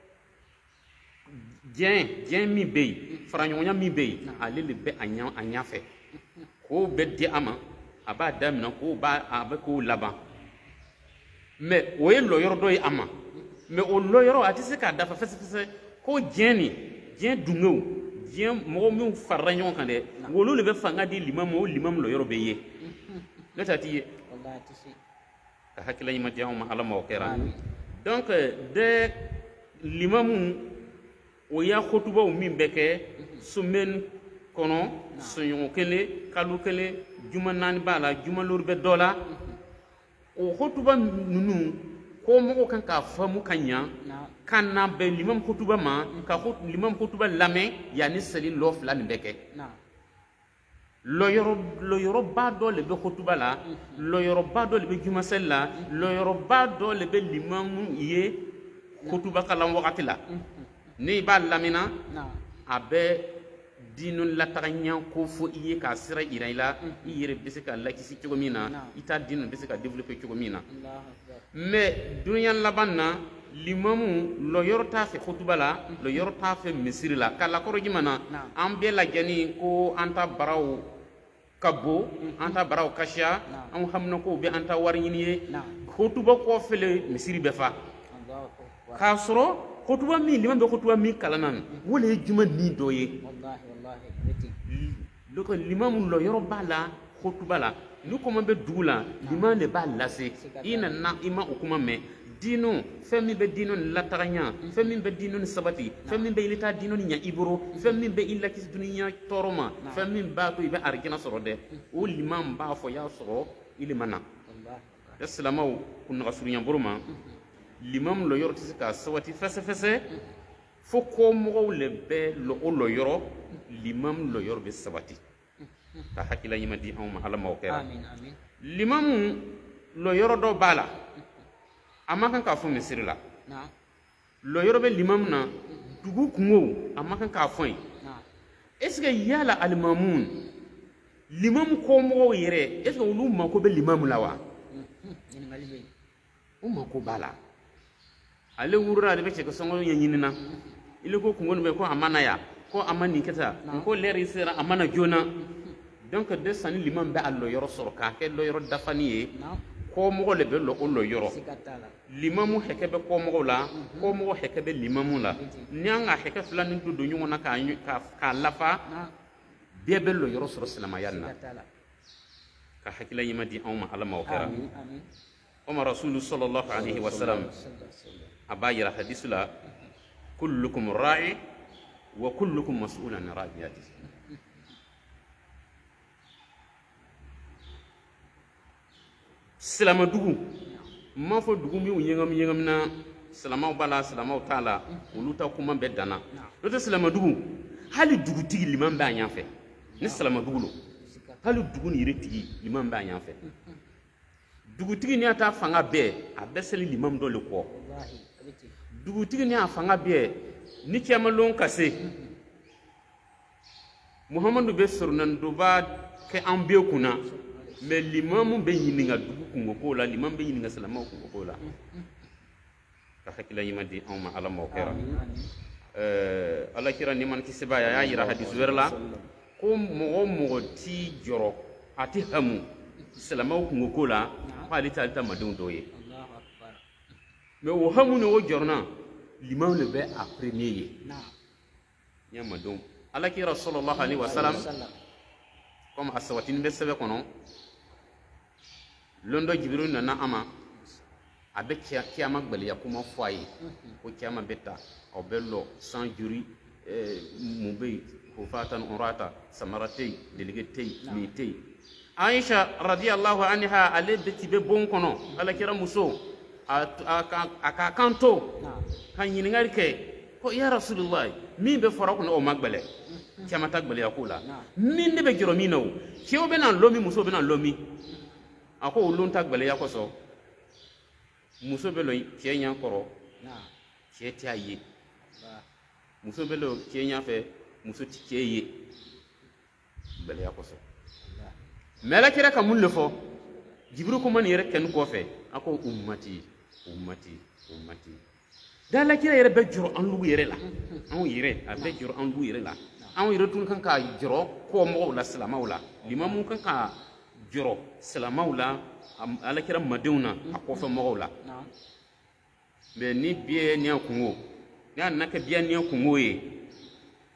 Dien, dien mi bey, franyonya mi bey, ale le be anya anya fe. Ko be di ama, aba dam na ko ba aba ko laba. Mais o ye lo yoro do ama. Mais o lo yoro ati se ka dafa fese fese ko dien ni, dien dungo, diɲɛ mɔgɔ min farala ɲɔgɔn kan dɛ wolo le bɛ fanga di limamu o limamu lɔyɔrɔ bɛ ye ne ta ti ye ka hakilila ɲuman di anw ma ala ma o kɛra donc de limamu o y'a kotubaw min bɛ kɛ semaine kɔnɔ sonɲɔgɔn kelen kalo kelen juma naani b'a la juma lori bɛ dɔ la o kotuba ninnu ko mɔgɔw kan k'a faamu ka ɲa ka na bɛn limamu kotuba ma ka limamu kotuba lamɛn yanni seli lɔ fila nin bɛ kɛ lɔyɔrɔba dɔ le bɛ kotuba la lɔyɔrɔba dɔ le bɛ jumasɛli la lɔyɔrɔba dɔ le bɛ limamu ye kotuba kalan wagati la n'i b'a lamɛnna a bɛ diinu lataga ɲɛ ko fo i ye k'a sira yira i la i yɛrɛ bɛ se ka lakisi cogo min na i ta diinu bɛ se ka développer cogo min na mais dunuya laban na limamu lɔyɔrɔ t'a fɛ kotuba la lɔyɔrɔ t'a fɛ misiri la k'a lakɔrɔ jumɛn na an bɛɛ lajɛlen ko an ta baraw ka bon an ta baraw kasiya an haminakow bɛ an ta wari ɲini ye kotuba kɔfɛle misiri bɛ fa k'a sɔrɔ kotuba min liman bɛ kotuba min kalan na o le ye juma ni dɔ ye limamu lɔyɔrɔ b'a la kotuba la ni kɔma bɛ dugu la liman de b'a lase i nana i ma o kuma mɛn diinu fɛn min bɛ diinu ni lataga ɲa fɛn min bɛ diinu ni sabati fɛn min bɛ i taa diinu ni ɲa i bolo fɛn min bɛ i lakisi duniya tɔɔrɔ ma fɛn min b'a to i bɛ arijana sɔrɔ dɛ o liman b'a fɔ y'a sɔrɔ i le ma na e silamɛw ko nagasurunya bolo ma limamu lɔyɔrɔ tɛ se ka sabati fɛsɛfɛsɛ fo kɔmɔgɔw le bɛ o lɔyɔrɔ limamu lɔyɔrɔ bɛ sabati ka hakilila ɲuman di anw ma ala ma o kɛra limamu lɔyɔrɔ dɔ b'a la a ma kan k'a fɔ misiri la lɔyɔrɔ bɛ limamu na dugu kungo a ma kan k'a fɔ yen est ce que yala alimamu limamu kɔmɔgɔw yɛrɛ est ce que olu mako bɛ limamu la wa u mako b'a la ale wurura ale bɛ cɛ ka sɔngɔ ɲɛɲinina ile ko kungo nin bɛ ko a ma na ya ko a ma nin kɛ tan ko lɛri sera a ma na joona donc de sanni liman bɛ a lɔyɔrɔ sɔrɔ k'a kɛ lɔyɔrɔ dafani ye kɔmɔgɔ le bɛ lɔ o lɔyɔrɔ limamu hakɛ bɛ kɔmɔgɔw la kɔmɔgɔ hakɛ bɛ limamu la ni an ka hakɛ fila nin don don ɲɔgɔn na k'a k'a lafa bɛɛ bɛ lɔyɔrɔ sɔrɔ silamɛya na ka hakilila ɲuman di anw ma ala ma o kɛra Omar Rasulu sallallahu alaihi wasallam a b'a yira hadisu la kullukum ra'i wa kullukum mas'ulan an ra'iyatihi silama dugu ma fɔ dugu min ɲɛngam ɲɛngam na silamaw b'a la silamaw t'a la olu ta kuma bɛɛ danna n'o tɛ silama dugu hali dugutigi liman b'a ɲɛ fɛ ni silama dugu lo hali dugu ni yɛrɛ tigi liman b'a ɲɛ fɛ dugutigi ni y'a ta fanga bɛɛ a bɛ seli liman dɔ le kɔ dugutigi ni y'a fanga bɛɛ ni cɛmalon ka se muhamadu bɛ soronandoba kɛ an bɛɛ kunna mais limamu bɛ ɲininka dugu kungo ko la liman bɛ ɲininka silamaw kungo ko la ka hakilila ɲuman di anw ma ala ma o kɛra ala kira ni man kisi b'a ye a y'a yira hadisu wɛrɛ la ko mɔgɔ mɔgɔ t'i jɔrɔ a tɛ hamu silamaw kungo ko la ko ale tɛ ale ta madenw dɔw ye mais o hamu ni o jɔrɔna limamu le bɛ a premier ye ɲa madenw ala kira sallallahu alaihi wasallam comme a sabatini bɛ sɛbɛn kɔnɔ lon dɔ jibiru nana a ma a bɛ kiyama gbaliya kuma fɔ a ye ko kiyama bɛ ta aw bɛ lɔ san juri mun bɛ yen hufatan urata samara tɛ yen delege tɛ yen min tɛ yen aisha radiyallahu anha ale bɛ ti bɛ bon kɔnɔ ala kira muso a ka kan to ka ɲininkali kɛ ko ya rasulullah min bɛ fɔra kɔnɔ o ma gbɛlɛ kiyama ta gbaliya ko la min de bɛ jɔrɔ min na o cɛw bɛ na lɔmi muso bɛ na lɔmi a ko olu ta gbɛlɛya kɔsɔn muso bɛ lɔ cɛ ɲɛ kɔrɔ cɛ tɛ a ye muso bɛ lɔ cɛ ɲɛ fɛ muso tɛ cɛ ye gbɛlɛya kɔsɔn mais ala kira ka mun le fɔ jibiru ko man yɛrɛ kɛni kɔfɛ a ko ummati ummati ummati da ala kira yɛrɛ bɛ jɔrɔ an lugu yɛrɛ la anw yɛrɛ a bɛ jɔrɔ an lugu yɛrɛ la anw yɛrɛ tun kan ka jɔrɔ kɔmɔgɔw la silamaw la limamu kan ka jɔrɔ silamaw la ala kira madenw na a kɔfɛ mɔgɔw la mais ni biɛ ni kungo ni a nana kɛ biɛ ni kungo ye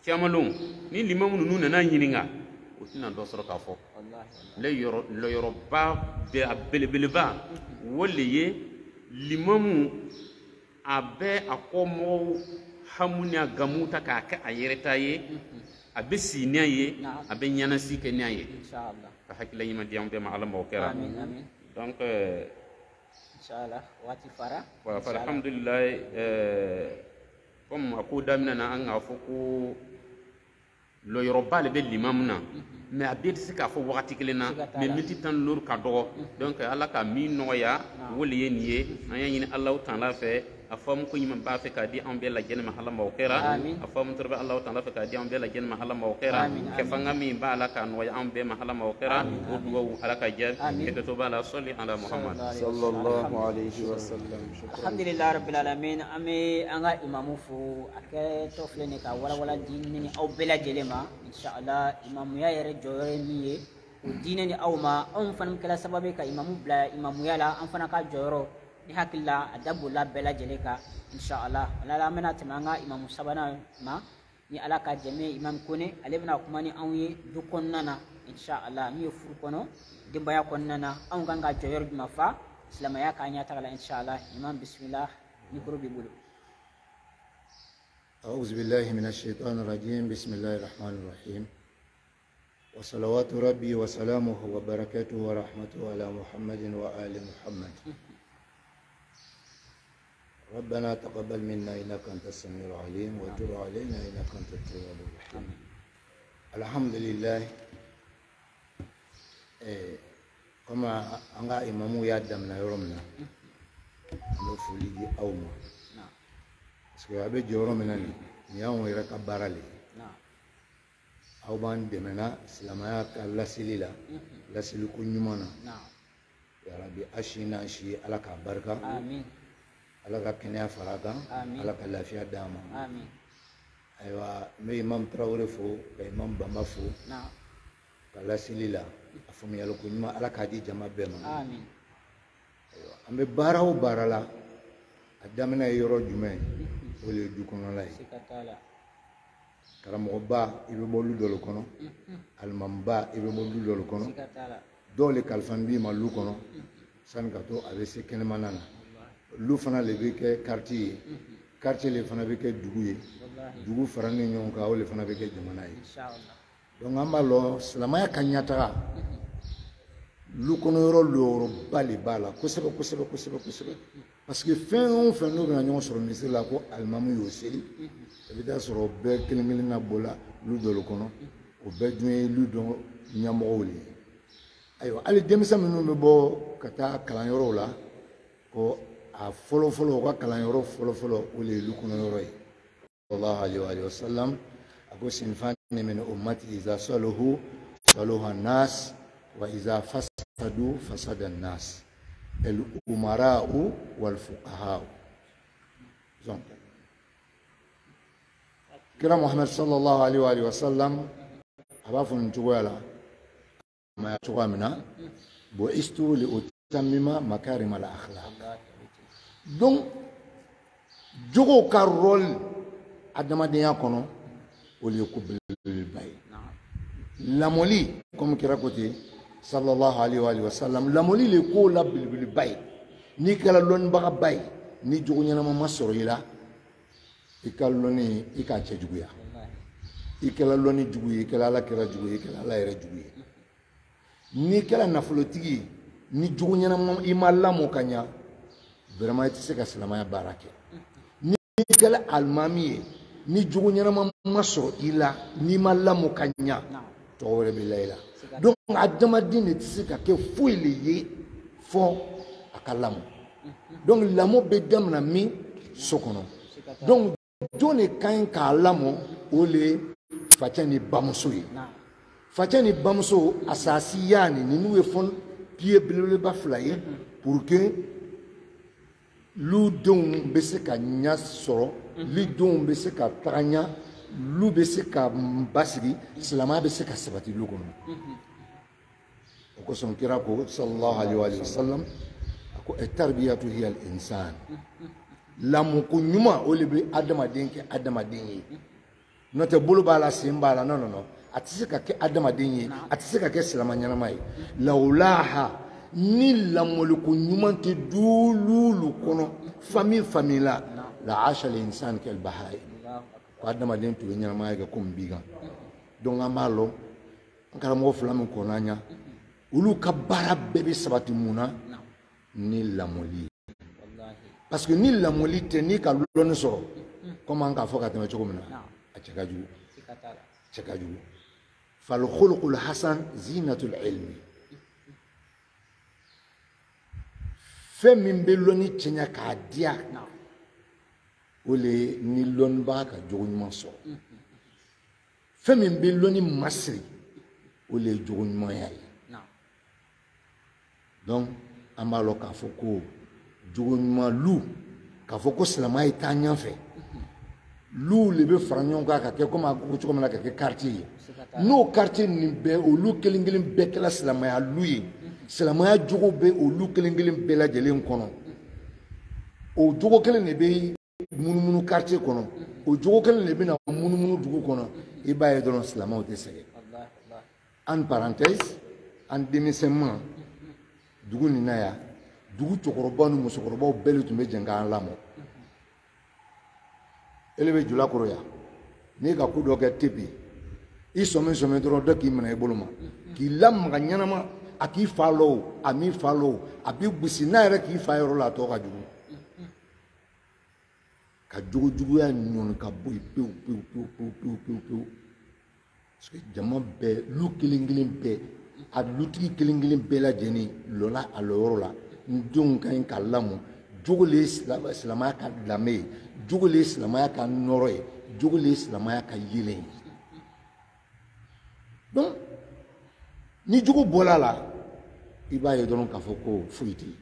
kiamalon ni limamu nu na nyininga o tina do soro ka fo le yoro le yoro ba be abele bele ba wolle ye limamu abe akomo hamunya gamuta ka ka ayereta ye abe sinya ye abe nyana sike nya ye inshallah ka hakila yima diam be ma ala mawkera amin amin donc inshallah wati fara wa alhamdulillah euh comme ako damina na an afuku lo yoroba le be limamna mais abet sika fo wakati kelena mais miti tan lor ka do donc ala ka mi noya woli yeniye an yini allah ta'ala fe afam ko yima ba fe ka di an be la jenma hala mawkera afam turba allah ta'ala fe ka di an be la jenma hala mawkera ke fanga mi ba ala ka noya an be ma hala mawkera o duwa ala ka jab ke to bala salli ala muhammad sallallahu alayhi wa sallam alhamdulillah rabbil alamin ame anga imamu fu ake to flene ka wala wala dinni aw bela jelema inshallah imamu ya yere jore miye o dinni aw ma on fanam kala sababe ka imamu bla imamu yala an fana ka joro ni hakilla adabu la bela jeleka inshallah ala amana tamanga imamu sabana ma ni ala ka jame imam kone alebna kuma ni anwi dukon nana inshallah mi furu kono dimba ya kon nana an ganga joro ma fa islam ya ka nya tagala inshallah imam bismillah mikro bi bulu أعوذ بالله من الشيطان الرجيم بسم الله الرحمن الرحيم وصلوات ربي وسلامه وبركاته ورحمته على محمد وآل محمد ربنا تقبل منا إنك أنت السميع العليم وتب علينا إنك أنت التواب الرحيم الحمد لله كما أنغا إمامو يادمنا يرمنا نفولي أوما parce que abe joro menani nyawo ira ka barale na aw ban demena islamaya ka lasilila lasilu kunyumana na ya rabbi ashina shi ala ka barka amin ala ka kenya faraka ala ka lafiya dama amin aywa me imam Traoré fo ka imam Bamba fo na ka lasilila afumi yalo kunyuma ala ka di jama bema amin aywa ambe barawo barala adamna yoro jume wole du kono lay sikatala karamo ba ibe bolu dolo kono almam ba ibe bolu dolo kono sikatala dole kalfan bi ma lu kono san gato avec ce ken manana lu fana le be ke quartier quartier le fana be ke duguye dugu farane nyon ka wole fana be ke jamana yi inshallah donc amalo salama kanyata lu kono yoro loro bali bala ko sebe ko sebe ko sebe ko sebe parce que fin on fait nous gagnons sur le ministère là ko almamu yoseli ebida sur be kelengelen na bola lu do lokono o be dun lu do nyamo woli ayo ali demisa minu be bo kata kalanyoro la ko a folo folo ko kalanyoro folo folo woli lu kono yoro yi sallallahu alaihi wa sallam ako sinfani min ummati iza saluhu saluha nas wa iza fasadu fasada nas الأمراء والفقهاء زين كرام محمد صلى الله عليه وآله وسلم أبافن جوالا ما يتوقع منا بعثت لأتمم مكارم الأخلاق donc jogo ka rôle adamadenya kono o le ko bay lamoli comme kira côté sallallahu alaihi wa sallam lamoli le ko la bilbil bay ni kala lon baga bay ni jogo nyana ma soro ila ikal loni ika che juguya ikala loni juguya ikala la kira juguya ikala la yere juguya ni kala nafolotigi ni jogo nyana ma imalla mo kanya vraiment ti se ka salama ya barake ni kala almami ni jogo nyana ma soro ila ni malla mo kanya to wore bilayla donc adamadine ti se ka ke fuile ye fo akalamu donc lamo be damna mi sokono donc jone kan ka lamo ole fachani bamuso yi fachani bamuso asasi yani ni nuwe fon pie blele ba flaye pour que lu don be se ka nya soro li don be se ka tanya lu be se ka basiri salama be se ka sabati lu kono ko son kira ko sallallahu alaihi wa sallam ko tarbiyatu hiya al insan lamu ko nyuma ole be adama denke adama denye n'o tɛ bolo b'a la sen b'a la non non non a tɛ se ka kɛ adamaden ye a tɛ se ka kɛ silama ɲɛnama ye lawulaha ni lamɔliko ɲuman tɛ duululu kɔnɔ famille famille la la asha l'insan kal bahai ko adamaden tun bɛ ɲɛnamaya kɛ komi bi kan donc an b'a lɔn an karamɔgɔ fila min kɔnna an ɲa olu ka baara bɛɛ bɛ sabati mun na ni lamɔli ye parce que ni lamɔli tɛ n'i ka lɔnni sɔrɔ comme an k'a fɔ ka tɛmɛ cogo min na a cɛ ka jugu cɛ ka jugu fal khuluqul hasan zinatul ilmi fɛn min bɛ lɔnni cɛɲa k'a diya o le ni lɔnnibaga ka jogo ɲuman sɔrɔ fɛn min bɛ lɔnni masiri o le ye jogo ɲumanya ye donc an b'a lɔn k'a fɔ ko jogo ɲuman lu k'a fɔ ko silamɛya ye taa ɲɛfɛ lu le bɛ fara ɲɔgɔn kan ka kɛ komi a ko cogo min na ka kɛ quartier ye n'o quartier nin bɛɛ olu kelen kelen bɛɛ kɛla silamɛya lu ye silamɛya jogo bɛ olu kelen kelen bɛɛ lajɛlen kɔnɔ o jogo kelen de bɛ munumunu quartier kɔnɔ o jogo kelen de bɛ na munumunu dugu kɔnɔ i b'a ye dɔrɔn silamɛw tɛ sɛgɛn en parenthèse en denmisɛnnin dugu nin na yan dugu cɛkɔrɔbaw ni musokɔrɔbaw bɛɛ de tun bɛ jɛ k'an lamɔ ele bɛ julakɔrɔ yan n'i ka ko dɔ kɛ tepi i sɔmi sɔmi dɔrɔn dɔ k'i minɛ i bolo ma k'i lamaga ɲɛnama a k'i fa lɔ o a m'i fa lɔ o a b'i gosi n'a yɛrɛ k'i fa yɔrɔ la a tɔ ka jugu ka jogo juguya ɲɔni ka bɔ yen pewu pewu pewu pewu pewu pewu pewu parce que jama bɛɛ lu kelen kelen bɛɛ a lutigi kelen kelen bɛɛ lajɛlen lɔla a lɔyɔrɔ la n denw ka ɲi ka lamɔ jogo le ye silamɛya ka lamɛn ye jogo le ye silamɛya ka nɔrɔ ye jogo le ye silamɛya ka yelen ye donc ni jogo bɔra la i b'a ye dɔrɔn k'a fɔ ko foyi tɛ yen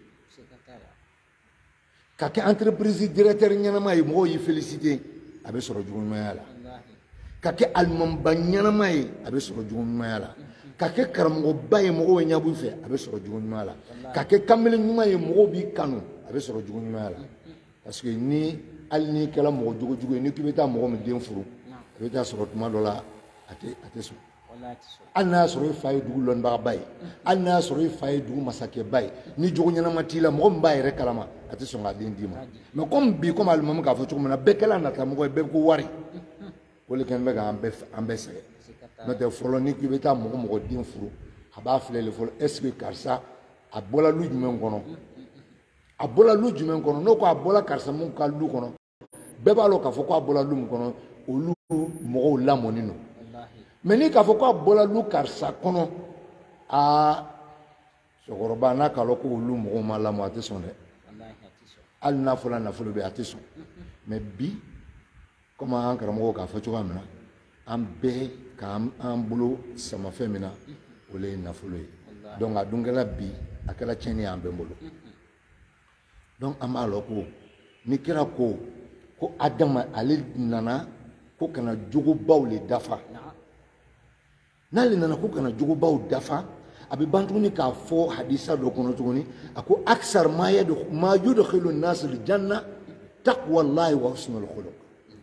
ka kɛ entreprise directeur ɲɛnama ye mɔgɔw y'i félicité a bɛ sɔrɔ jogo ɲumanya la ka kɛ alimamiba ɲɛnama ye a bɛ sɔrɔ jogo ɲumanya la ka kɛ karamɔgɔba ye mɔgɔw bɛ ɲabu fɛ a bɛ sɔrɔ jogo ɲumanya la ka kɛ kamalen ɲuman ye mɔgɔw b'i kanu a bɛ sɔrɔ jogo ɲumanya la parce que ni hali n'i kɛra mɔgɔ jogo jugu ye ni k'i bɛ taa mɔgɔ min den furu i bɛ taa sɔrɔ tuma dɔ la a tɛ a tɛ sɔn hali n'a y'a sɔrɔ i fa ye dugu lɔnnibagaba ye hali n'a y'a sɔrɔ i fa ye dugu masakɛba ye ni jogo ɲɛnama t'i la mɔgɔ min b'a yɛrɛ kalama a tɛ sɔn k'a den d'i ma mais comme bi comme alimami k'a fɔ cogo min na bɛɛ kɛla natamɔgɔ ye bɛɛ ko wari o de kɛlen bɛ k'an bɛɛ an bɛɛ sɛgɛn n'o tɛ fɔlɔ ni k'i bɛ taa mɔgɔ mɔgɔ den furu a b'a filɛ de fɔlɔ est ce que karisa a bɔla lu jumɛn kɔnɔ a bɔla lu jumɛn kɔnɔ n'o ko a bɔla karisa mun ka lu kɔnɔ bɛɛ b'a lɔn k'a fɔ ko a bɔla lu min kɔnɔ olu mɔgɔw lamɔnen don mais ni k'a fɔ ko a bɔla lu karisa kɔnɔ aa cɛkɔrɔba n'a k'a lɔn ko olu mɔgɔw ma lamɔ a tɛ sɔn dɛ hali n'a fɔra nafolo bɛ a tɛ sɔn mais bi comme an karamɔgɔw k'a fɔ cogoya min na an bɛɛ k'an bolo sama fɛn min na o le ye nafolo ye donc a dun kɛra bi a kɛra tiɲɛni ye an bɛɛ bolo donc an b'a lɔn ko ni kɛra ko ko adama ale nana ko kana jogobaw le dafa n'ale nana ko kana jogobaw dafa a bɛ ban tuguni k'a fɔ hadisa dɔ kɔnɔ tuguni a ko aksar ma yudkhilu an-nas al-janna taqwallahi wa husnul khuluq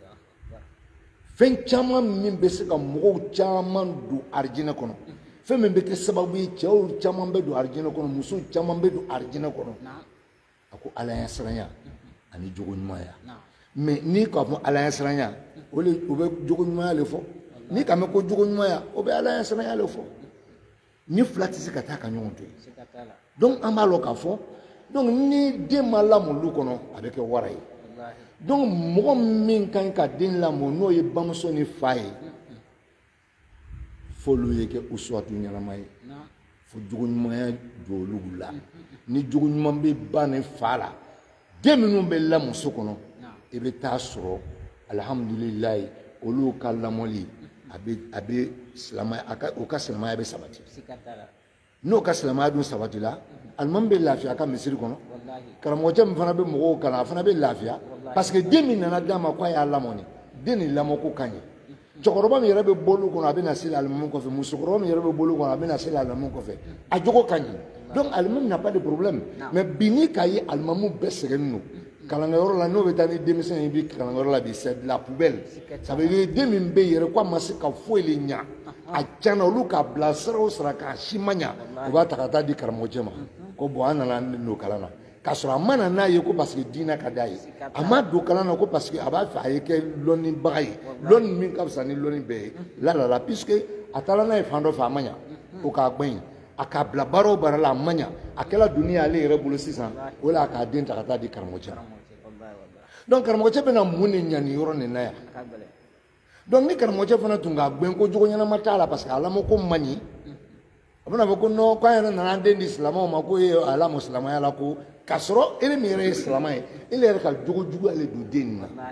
fɛn caman min bɛ se ka mɔgɔw caman don arijinɛ kɔnɔ fɛn min bɛ kɛ sababu ye cɛw caman bɛ don arijinɛ kɔnɔ musow caman bɛ don arijinɛ kɔnɔ a ko ala ɲɛ siranya ani jogo ɲumanya mais ni k'a fɔ ala ɲɛ siranya o le o bɛ jogo ɲumanya le fɔ ni k'a mɛn ko jogo ɲumanya o bɛ ala ɲɛ siranya le fɔ ni fila tɛ se ka taa ka ɲɔgɔn to yen donc an b'a lɔn k'a fɔ donc ni den ma lamɔ lu kɔnɔ a bɛ kɛ wara ye donc mɔgɔ min ka ɲi ka den lamɔ n'o ye bamuso ni fa ye f'olu ye kɛ usuwatu ɲɛnama ye fo jogo ɲumanya don olu la ni jogo ɲuman bɛ ba ni fa la den minnu bɛ lamɔ so kɔnɔ i bɛ taa sɔrɔ alihamudulilayi olu ka lamɔli a bɛ a bɛ silamɛya a ka o ka silamɛya bɛ sabati n'o ka silamɛya dun sabati la alimami bɛ lafiya a ka misiri kɔnɔ karamɔgɔcɛ min fana bɛ mɔgɔw kalan a fana bɛ lafiya parce que den min nana d'a ma k'a y'a lamɔ nin den nin lamɔko ka ɲi cɛkɔrɔba min yɛrɛ bɛ bolo kɔnɔ a bɛ na seli alimami kɔfɛ musokɔrɔba min yɛrɛ bɛ bolo kɔnɔ a bɛ na seli alimami kɔfɛ a jogo ka ɲi donc alimami n'a pas de problème mais bi ni k'a ye alimamiw bɛɛ sɛgɛnnen don kalangayɔrɔ la n'o bɛ taa ni denmisɛn ye bi kalangayɔrɔ la bi c'est de la poubelle ça veut dire den min bɛ yɛrɛ ko a ma se ka foyi le ɲa a tiɲɛna olu k'a bila sira o sira k'a si ma ɲa u b'a ta ka taa di karamɔgɔcɛ ma ko bon an nana n'o kalan na k'a sɔrɔ a ma na n'a ye ko parce que diinɛ ka d'a ye a ma don kalan na ko parce que a b'a fɛ a ye kɛ lɔnnibaga ye lɔnni min ka fisa ni lɔnni bɛɛ ye la la la puisque a taara n'a ye fan dɔ fɛ a ma ɲa o k'a gbɛn a k'a bila baara o baara la a ma ɲa a kɛla dunni y'ale yɛrɛ bolo sisan o la a k'a den ta ka taa di karamɔgɔcɛ ma donc karamɔgɔcɛ bɛna mun de ɲa nin yɔrɔ nin na yan donc ni karamɔgɔcɛ fana tun k'a gbɛn ko jogo ɲɛnama t'a la parce que a lamɔ ko man ɲi a bɛna fɔ ko non k'an yɛrɛ nana an den di silamɛw ma ko e a lamɔ silamɛya la ko k'a sɔrɔ e min yɛrɛ ye silamɛ ye e yɛrɛ ka jogo juguya le don den nin na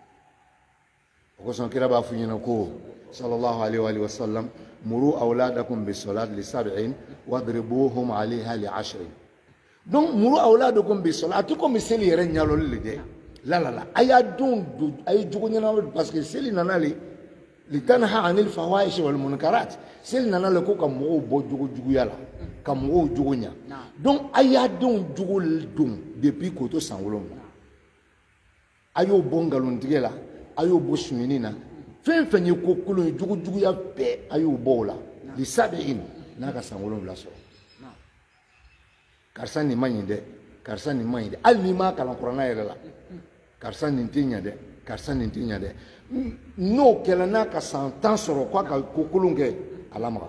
o kosɔn kira b'a fɔ ɲɛna ko sallallahu alaihi wa sallam muru awladakum bis-salat li sab'in wadribuhum 'alayha li 'ashrin donc muru awladakum bis-salat ati ko miseli yɛrɛ ɲalɔli le dɛ la la la a y'a denw don a ye jogo ɲɛnama parce que seli nana le litanha 'anil fawahish wal munkarat seli nana le ko ka mɔgɔw bɔ jogo juguya la ka mɔgɔw jogo ɲa donc a y'a denw jogo don depuis k'o to san wolonwula a y'o bɔ nkalontigɛ la a y'o bɔ suɲɛni na fɛn fɛn ye ko kolon ye jogo juguya bɛɛ a y'o bɔ o la li sab'in n'a ka san wolonwula sɔrɔ karisa nin ma ɲi dɛ karisa nin ma ɲi dɛ hali n'i m'a kalan kuranna yɛrɛ la karisa nin tɛ ɲa dɛ karisa nin tɛ ɲa dɛ n'o kɛla n'a ka san tan sɔrɔ k'a ka ko kolon kɛ a lamaga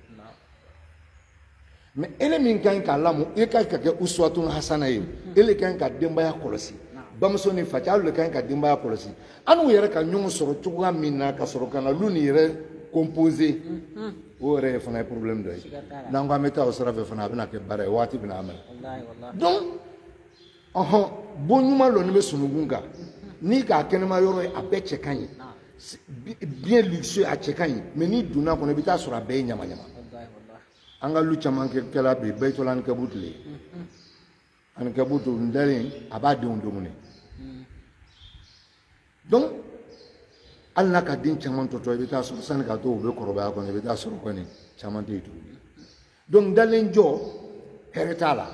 mais ele min ka ɲi k'a lamɔ e ka ɲi ka kɛ uswatun hasana ye ele ka ɲi ka denbaya kɔlɔsi bamuso ni facɛ alu le ka ɲi ka denbaya kɔlɔsi an n'u yɛrɛ ka ɲɔgɔn sɔrɔ cogoya min na ka sɔrɔ ka na lu nin yɛrɛ composer o yɛrɛ fana ye problème dɔ ye n'an ko an bɛ taa o sira fɛ fana a bɛna kɛ baara ye waati bɛna a mɛn donc ɔhɔn bon ɲuman dɔ ni bɛ sunukun kan n'i k'a kɛnɛma yɔrɔ ye a bɛɛ cɛ ka ɲi bien luxueux a cɛ ka ɲi mais n'i donna kɔnɔ i bɛ taa sɔrɔ a bɛɛ ye ɲama ɲama an ka lu caman kɛla bi bɛyitɔla ni kɛbutu le ani kɛbutu n dalen a b'a denw domine donc hali n'a ka den caman tɔtɔ i bɛ taa sɔrɔ sani ka to u bɛ kɔrɔbaya kɔnɔ i bɛ taa sɔrɔ kɔni caman tɛ yen tuguni donc dalen jɔ hɛrɛ t'a la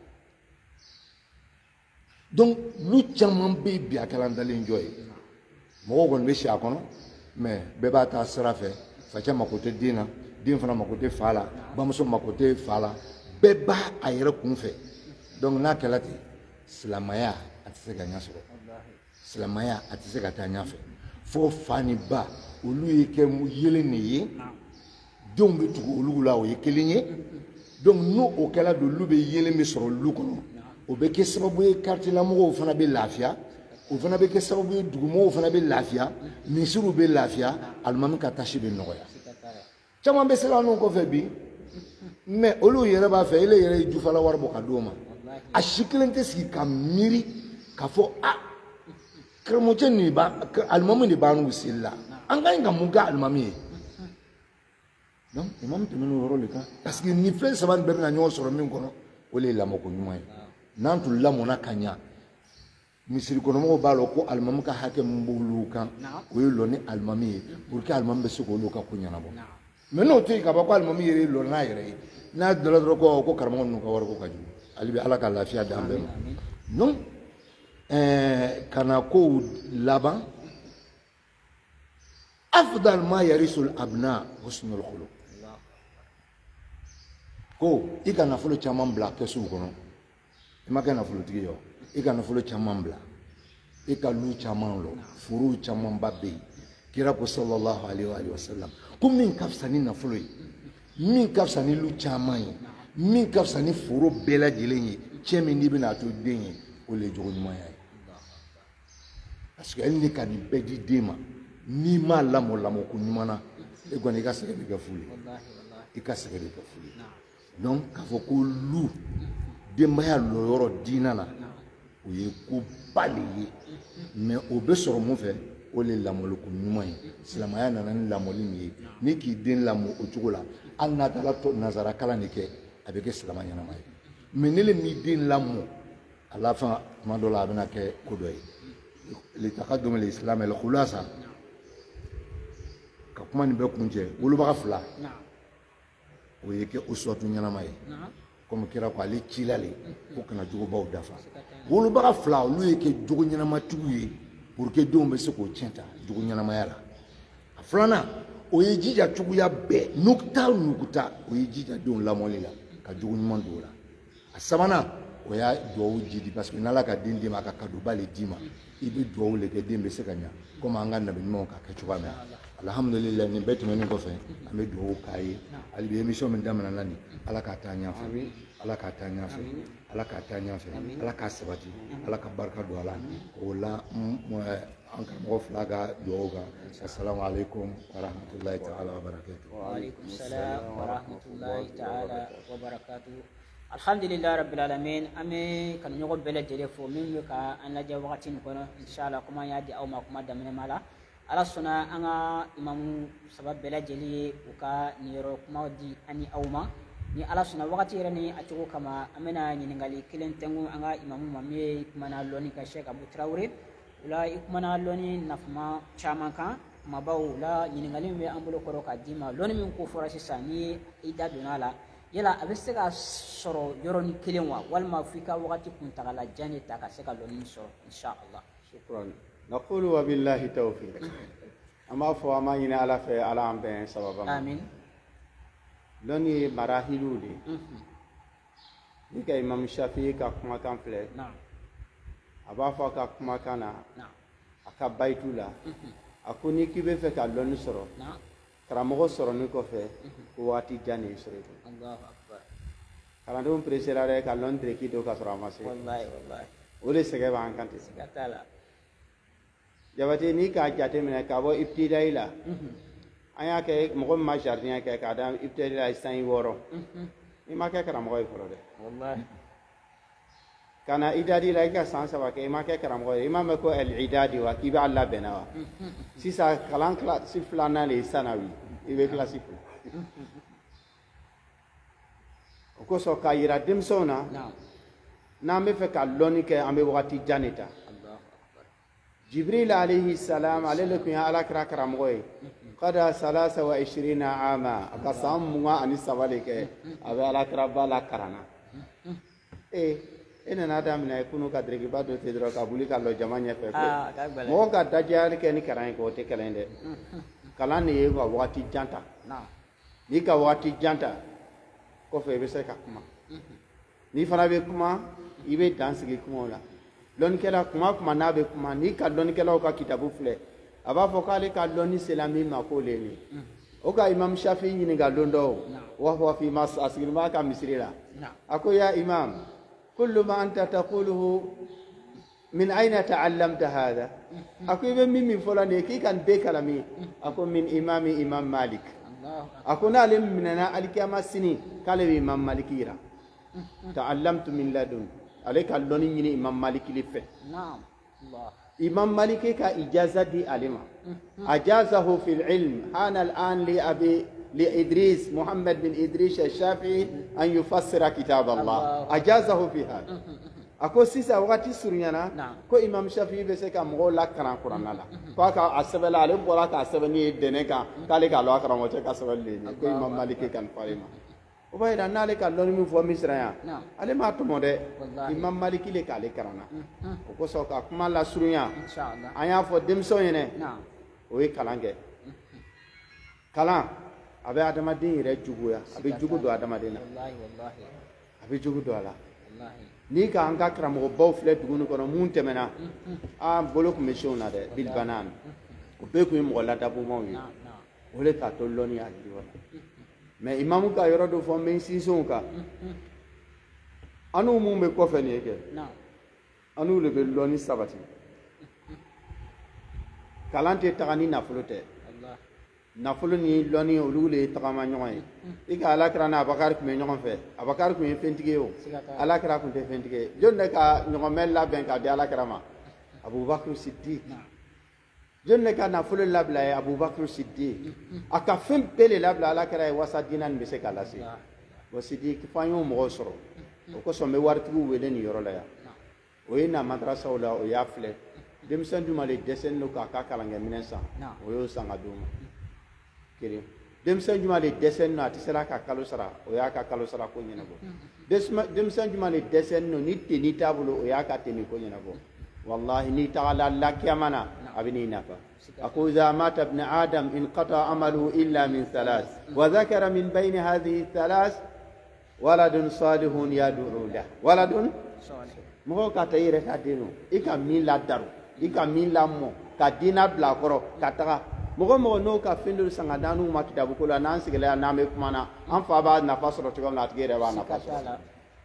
donc lu caman bɛ yen bi a kɛla dalen jɔ ye mɔgɔw kɔni bɛ si a kɔnɔ mais bɛɛ b'a taa sira fɛ facɛ mako tɛ den na den fana mako tɛ fa la bamuso mako tɛ fa la bɛɛ b'a a yɛrɛ kun fɛ donc n'a kɛla ten silamɛya a tɛ se ka ɲɛ sɔrɔ silamɛya a tɛ se ka taa ɲɛfɛ fo fa ni ba olu ye kɛ yelen de ye denw bɛ tugu olu la o ye kelen ye donc n'o o kɛla don olu bɛ yelen min sɔrɔ olu kɔnɔ o bɛ kɛ sababu ye quartier la mɔgɔw fana bɛ lafiya o fana bɛ kɛ sababu ye dugumɔgɔw fana bɛ lafiya misiriw bɛ lafiya alimami ka tasi bɛ nɔgɔya caman bɛ siran n'o kɔfɛ bi mais olu yɛrɛ b'a fɛ ele yɛrɛ ye jufala wari bɔ ka d'o ma a si kelen tɛ sigi ka miiri k'a fɔ a karamɔgɔcɛ nin ba alimami de b'an n'u seli la an ka ɲi ka mun kɛ alimami ye donc imam tɛmɛna o yɔrɔ de kan parce que nin fɛn saba nin bɛɛ bɛna ɲɔgɔn sɔrɔ min kɔnɔ o de ye lamɔko ɲuman ye n'an tun lamɔna ka ɲa misiri kɔnɔmɔgɔw b'a lɔn ko alimami ka hakɛ min b'olu kan o ye lɔn ni alimami ye pour que alimami bɛ se k'olu ka ko ɲɛnabɔ mais n'o to yen ka bɔ ko alimami yɛrɛ ye lɔn n'a yɛrɛ ye n'a dɔla dɔrɔn ko ko karamɔgɔ ninnu ka wari ko ka jugu ale bɛ ala ka lafiya d'an bɛɛ ma donc ɛɛ ka na kow laban afdal ma yarisul abna husnul khuluq ko i ka nafolo caman bila kɛsuw kɔnɔ i ma kɛ nafolotigi ye o i ka nafolo caman bila i ka lu caman lɔ furuw camanba bɛ yen kira ko sallallahu alaihi wa sallam ko min ka fisa ni nafolo ye min ka fisa ni lu caman ye min ka fisa ni foro bɛɛ lajɛlen ye cɛ min n'i bɛna to den ye o le ye jogo ɲumanya ye parce que hali ni ka nin bɛɛ di den ma n'i m'a lamɔ lamɔko ɲuman na e kɔni i ka sɛgɛn bɛ kɛ fu ye i ka sɛgɛn bɛ kɛ fu ye donc k'a fɔ ko lu denbaya lɔyɔrɔ diinɛ na o ye koba le ye mais o bɛ sɔrɔ mun fɛ o le ye lamɔliko ɲuman ye silamɛya nana ni lamɔli min ye ni k'i den lamɔ o cogo la hali n'a taara nanzara kalan de kɛ a bɛ kɛ silamɛ ɲɛnama ye mais ne le m'i den lamɔ a la fin tuma dɔ la a bɛna kɛ ko dɔ ye litaqaddum al-islam al-khulasa ka kuma nin bɛɛ kun cɛ wolobaga fila o ye kɛ uswatu ɲɛnama ye comme kira ko ali cilale ko kana jogo baw dafa wolu baga fla lu yake jogo nyama tuye pour que dom be seko tienta jogo nyama yala aflana o ye jija tuguya be nukta nukuta o ye jija don lamoli la ka jogo nyama dola asabana o ya do jidi parce que nala ka dindi maka kadu bale dima ibe do le ke dembe sekanya comme anga nabi mo ka ke chubama alhamdulillah ni betu men ko fe ame do kai ali be mission men damana nani ala ka tanya fa ala ka tanya fa ala ka tanya fa ala ka sabati ala ka barka do ala o la an ka mo flaga do ga assalamu alaikum wa rahmatullahi ta'ala wa barakatuh wa alaikum assalam wa rahmatullahi ta'ala wa barakatuh alhamdulillah rabbil alamin ame kan nyogo bele jere fo min ka an la ja wakati ni kono inshallah kuma ya di awma kuma da men mala ala suna anga imam sabab bele jeli uka niro kuma di ani awma ni ala suna wakati rani atugo kama amena nyiningali kilen tengu anga imam mamme mana loni ka Sheikh Abu Traore ula ikmana loni nafma chamanka mabaw la nyiningali me ambulo koro ka dima loni min ko forasi sani ida dunala yala abesega soro yoroni kilenwa walma fika wakati kuntagala jani taka seka loni soro inshallah shukran naqulu wa billahi tawfiq ama fo ama ina ala fe ala ambe sababa amin loni marahiludi ni ka imam Shafi'i ka kuma kan fle na'am aba fo ka kuma kana na'am aka baitula akuni kibe fe ka loni soro na'am karamogo soro ni ko fe ko wati jani soro Allahu akbar karando preserare ka lon treki do ka soro amase wallahi wallahi ole sege ba ankante gatala jabate ni ka jate mena ka bo ibtidai la aya ke mo ma jardin ke ka da ibtidai sai woro ni ma ke karamogo iforo de wallahi kana idadi la ka sansa wa ke ma ke karamogo imam ko al idadi wa kiba alla benawa sisa kalan kla siflana le sanawi ibe klasiku ko so ka yira demsona na'am na me fe ka loni ke ambe wakati janita Allahu akbar jibril alayhi salam alayhi ya ala kra karamoy qada salasa wa ishirina ama akasam munga ani sabale ke abe ala kra bala karana e ena na dam na kunu ka dregi ba do te dro ka buli ka lo jamanya fe ah kagbala mo ka dajal ke ni karan ko te kalende kala ni ye ko wakati janta na'am ni ka wakati janta ko fe be se ka kuma ni fana be kuma ibe dansigi kuma la lon kela kuma kuma na be kuma ni ka lon kela ka kitabu fle aba fo kale ka loni selami ma ko le ni o ka imam Shafi'i ni ga londo wa huwa fi mas asgir ma ka misrila na'am ako ya imam kullu ma anta taquluhu min aina ta'allamta hada ako ibe mimi folane ki kan be kalami ako min imami imam Malik Allahu ako na lim minana alkiyama sini kale imam Malikira ta'allamtu min ladun alayka loni ni imam Maliki li fe na'am Allah imam Maliki ka ijaza di alima ajazahu fil ilm ana al'an li abi li Idris Muhammad bin Idris al-Shafi'i an yufassira kitab Allah ajazahu fi hada ako sisa wakati surunyana ko imam Shafi'i be se ka mo la karan Qur'an la ko ka asbala ale bola ka asbani dene ka kale ka lo karan mo ka asbali ko imam Maliki kan farima o bayda nale ka loni mi fo misraya ale ma to mo de imam Maliki le ka le karana o ko so ka kuma la surunya inshallah anya fo demso yene na'am o yi kalange kalan abe adama din yere juguya abe jugu do adama din wallahi wallahi abe jugu do ala wallahi ni ka an ka karamɔgɔ baw filɛ dugu ni kɔnɔ mun tɛmɛna an bolo kun bɛ sew na dɛ bil banan o bɛɛ kun ye mɔgɔ ladabumaw ye o de k'a to lɔnni y'a di wala mɛ imamu ka yɔrɔ dɔ fɔ n bɛ n sinsin o kan an n'u mun bɛ kɔfɛ nin ye kɛ an n'u de bɛ lɔnni sabati kalan tɛ taga ni nafolo tɛ nafolo ni lɔnni olu de ye tagama ɲɔgɔn ye i ka alakira n'a Abakari kun bɛ ɲɔgɔn fɛ Abakari kun ye fɛntigi ye o alakira kun tɛ fɛntigi ye jɔn de ka ɲɔgɔnmɛ labɛn k'a di alakira ma Abubakar Siddiq jɔn de ka nafolo labila ye Abubakar Siddiq a ka fɛn bɛɛ de labila alakira ye wasa diinɛ nin bɛ se k'a lase bon Siddiq f'an y'o mɔgɔ sɔrɔ o kosɔn n bɛ waritigiw wele nin yɔrɔ la yan o ye na madrasaw la o y'a filɛ denmisɛn duma de dɛsɛlen don k'a ka kalankɛminɛn san o y'o san ka d'o ma kelen dem sen juma le desen no ati sera ka kalo sara o ya ka kalo sara ko nyina go dem sen juma le desen no ni te ni tabulo o ya ka te ni ko nyina go wallahi ni ta'ala la kiyamana abini nafa aqu idha mata ibn adam inqata amaluhu illa min thalath wa dhakara min bayn hadhihi thalath waladun salihun yad'u lahu waladun salih mo ka tayire ka dino ika min la daru ika min la mo ka dina bla koro ka taga mogo mogo no ka fendu sanga danu ma kitabu ko la nan sigela na me kumana an fa ba na fasoro to na tigere ba na fasoro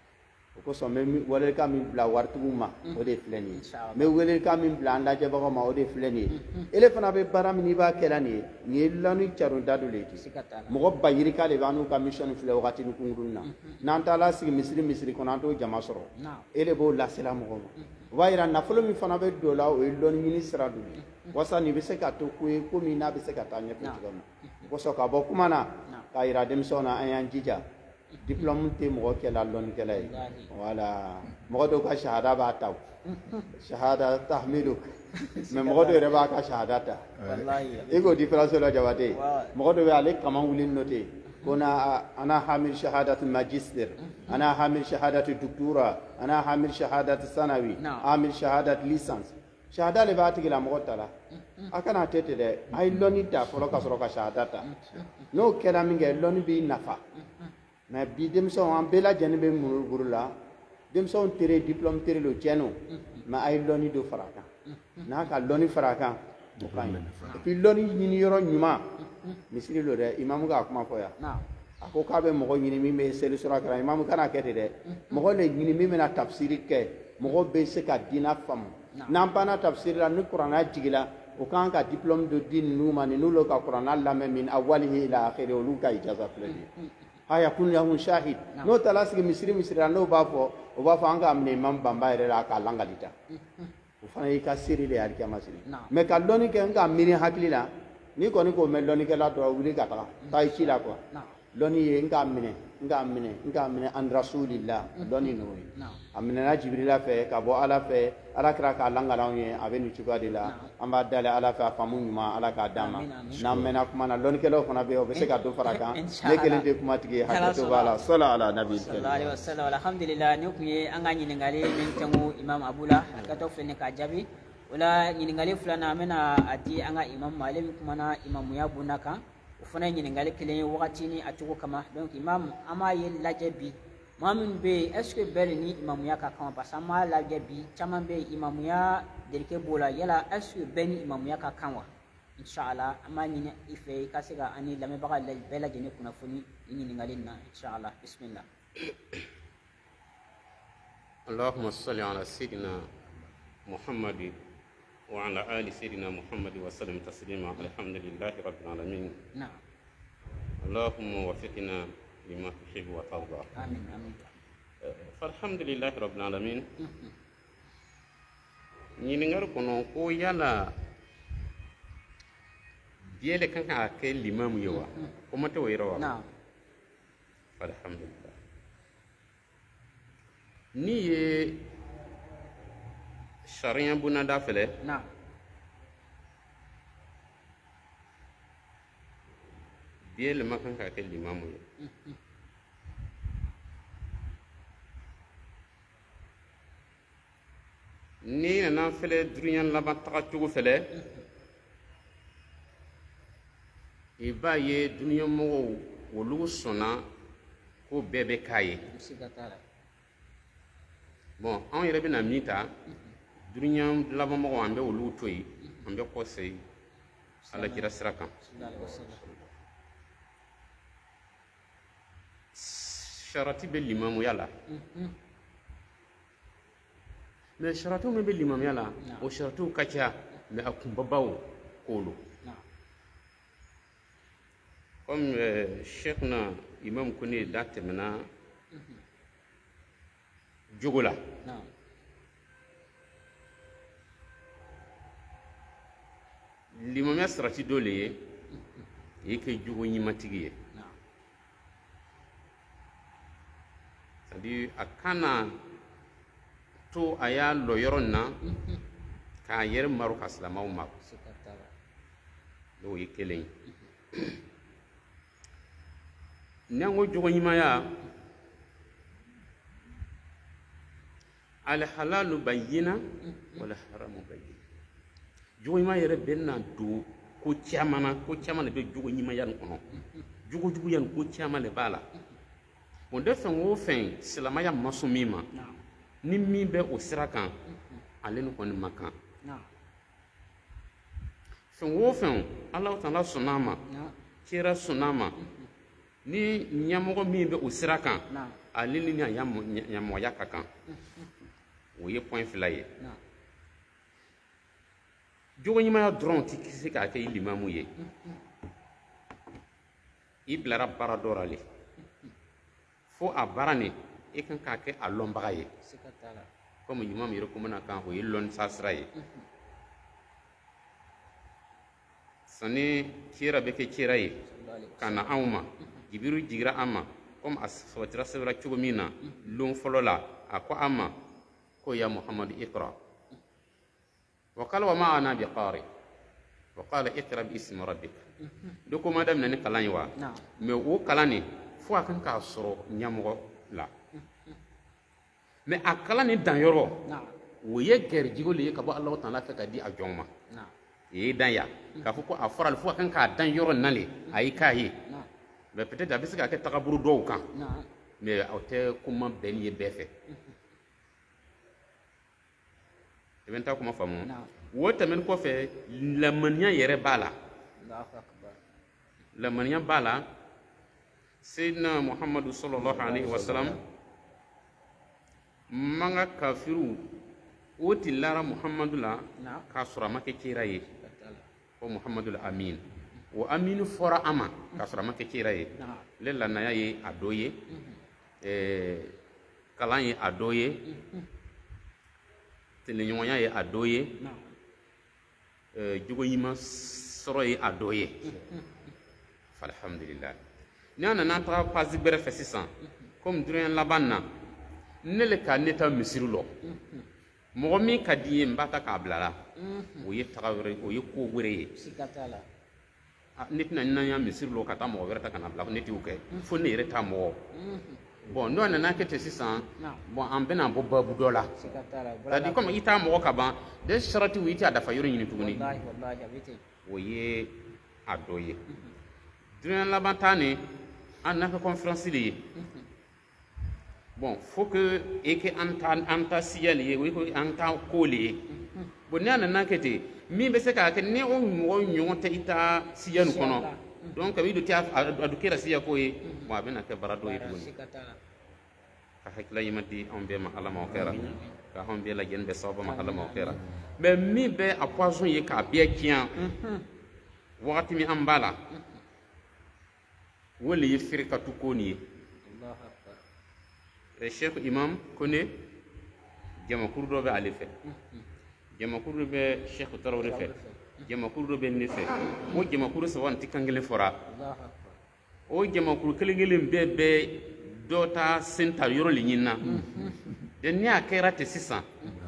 ko so me wala ka min bla wartu ma o de fleni me wala ka min bla anda je ba ma o de fleni ele fana be baram ni ba kelani ni lanu charu dadu leti mogo bayiri ka le banu ka mission fle wakati ni kunguruna nan tala sigi misri misri ko nan to jama soro ele bo la sela mogo wayra na folo mi fana be do la o lon ministra du wasa ni be se ka to ku ko mi na be se ka tanya ko tigam ko so ka bo kuma na ka ira dem sona ayan jija diplôme te mo ke la lon ke lay wala mo do ka shahada ba taw shahada tahmiluk me mo do re ba ka shahadata wallahi ego difference la jawate mo do ale kaman wulin note kona ana hamil shahadatu magister ana hamil shahadatu doctora ana hamil shahadatu sanawi hamil shahadatu licence shahada le baati gila mo tala akana tete de ay loni ta folo ka soro ka shahadata no kera minge loni bi nafa na bi dem so an bela jani be munul burula dem so tere diplôme tere lo jeno ma ay loni do faraka na ka loni faraka o kan puis loni ni yoro nyuma misiri lo de imam ga kuma foya ako ka be mo nyini mi me selu sura kra imam kana kete de mo le nyini mi na tafsiri ke mo be se ka dina fam nampana tafsir la ni qur'ana jigila o kan ka diplôme de din numa ni nulo ka qur'ana la min awwalihi ila akhirih o ka ijaza pleni haya kun yahun shahid no talasigi misri misri no bafo o bafo anga amne imam bamba ere la ka langalita o fana yi ka siri le yar kama siri me ka loni ke nga miri hakilila ni ko ni ko me loni ke la do wuli ka ta ta ci la ko loni ye nga amne nga amne nga amne an rasulillah loni no amne na jibrila fe ka bo ala fe ala kra ka langala ye abeni ci gadi la amba dale ala fa famu nyuma ala ka dama na mena kuma na loni ke lo fana be o be se ka do faraka ne ke lende kuma tigi hakito bala sala ala nabi sallallahu alaihi wasallam alhamdulillah ni ku ye an ga nyini ngale min tangu imam abula ka to fe ne ka jabi wala nyini ngale fulana mena ati an ga imam malim kuma na imam ya bunaka fana nyini ngale kelen wakati ni atuko kama donc imam ama ye lajabi mamin be est-ce que bel ni imam ya ka kama parce ama lajabi chaman be imam ya delike bola yala est-ce que ben imam ya ka kanwa inshallah ama nyini ife kasega ani lame baga la bela jeni kuna funi nyini ngale na inshallah bismillah اللهم صل على سيدنا محمد وعلى آل سيدنا محمد وسلم تسليما الحمد لله رب العالمين نعم اللهم وفقنا لما تحب وترضى آمين آمين فالحمد لله رب العالمين ñiningar kono ko yala biele kan ka ke limam yewa ko mata wayra wa نعم alhamdulillah ni ye sharia buna da fele نعم biele makan ka ke limam ye ni na fele duniya laban taga cogo fele i b'a ye duniya mɔgɔw olu sɔnna ko bɛɛ bɛ k'a ye bon anw yɛrɛ bɛna min ta duniya laban mɔgɔw an bɛ olu to yen an bɛ kɔsɛ alakira sira kan sharati bɛ limamuya la mais sharatu min bɛ limamuya la o sharatu ka ca mais a kunbabaw k'olu comme cheikhna imam kone da tɛmɛna jogo la limamuya sarati dɔ le ye i kɛ jogo ɲumatigi ye c'est à dire a kana to a y'a lɔ yɔrɔ in na k'a yɛrɛ maro ka silamɛw maro n'o ye kelen ye nango jogo nyimaya al halalu bayyina wala haramu bayyina jogo nyima yere benna do ko chamana ko chamana be jogo nyima yan kono jogo jogo yan ko chamale bala on de fen wo fen silama ya masumima ni mi be o sirakan ale no kon makan fen wo fen Allah ta'ala sunama kira sunama ni nyamogo mi be o sirakan ale ni nyamo nyamo yakakan o ye point flaye jogo nyima ya dron ti kisi ka ke limamu ye iblara baradorale fo a barani e kan ka ke a lombaga ye comme imam yero ko mana kan ho yellon sasra ye sani kira be ke kira ye kana awma jibiru jigra ama comme as fawtira sabra chugo mina lon folola ako ama ko ya muhammad iqra wa qala wa ma ana biqari wa qala iqra bi ismi rabbik doko madam nani kalani wa me wo kalani fo akan ka soro nyamogo la mais akala ni dan yoro wo ye gerjigo le ka ba Allah ta'ala ka di a jongma e dan ya ka fo ko afral fo akan ka dan yoro nale ay kayi mais peut-être abisi ka ke takaburu do kan mais auté kuma ben ye befe eventa kuma famu wo tamen ko fe la mania yere bala Allahu akbar la mania bala Sayyidina Muhammad sallallahu alaihi wasallam manga kafiru oti lara Muhammadu la ka sura make kira ye ko Muhammadu la amin wa aminu fora ama ka sura make kira ye lela na ye adoye eh kalan ye adoye tele nyonya ye adoye eh jugo yima soro ye adoye alhamdulillah nana na tra pasi bere fesisan comme durien labanna nele ka neta misirulo mo mi ka diye mbata ka blala o ye tagawre o ye ko wure sikatala nit na nanya misirulo kata mo were ta kana bla neti uke fo ne reta mo bon no na na kete sisan bon an bena bo babu dola sikatala bla di comme ita mo ka ban de sharati witi ada fa yoro nyini tuguni wallahi wallahi abite o ye adoye durien labantane en a fait conférence lié bon faut que et que anta anta siali oui ko anta koli bon nana nakete mi be se ka ke ne o mo nyonte ita siyan kono donc wi do tia adu kera siya ko e mo abena ke barado e dum ka hakla yimati on be ma ala ma kera ka on be la gen be soba ma ala ma kera mais mi be a poison ye ka bien kian wakati mi ambala wala yefiri ka tukoni Allahu akbar e cheikh imam kone jama kurdo be alife jama kurdo be cheikh tarawre fe jama kurdo be nefe o jama kurdo so wanti kangele fora Allahu akbar o jama kurdo kelengele be be dota senta yoro linyina den ni akera te six cents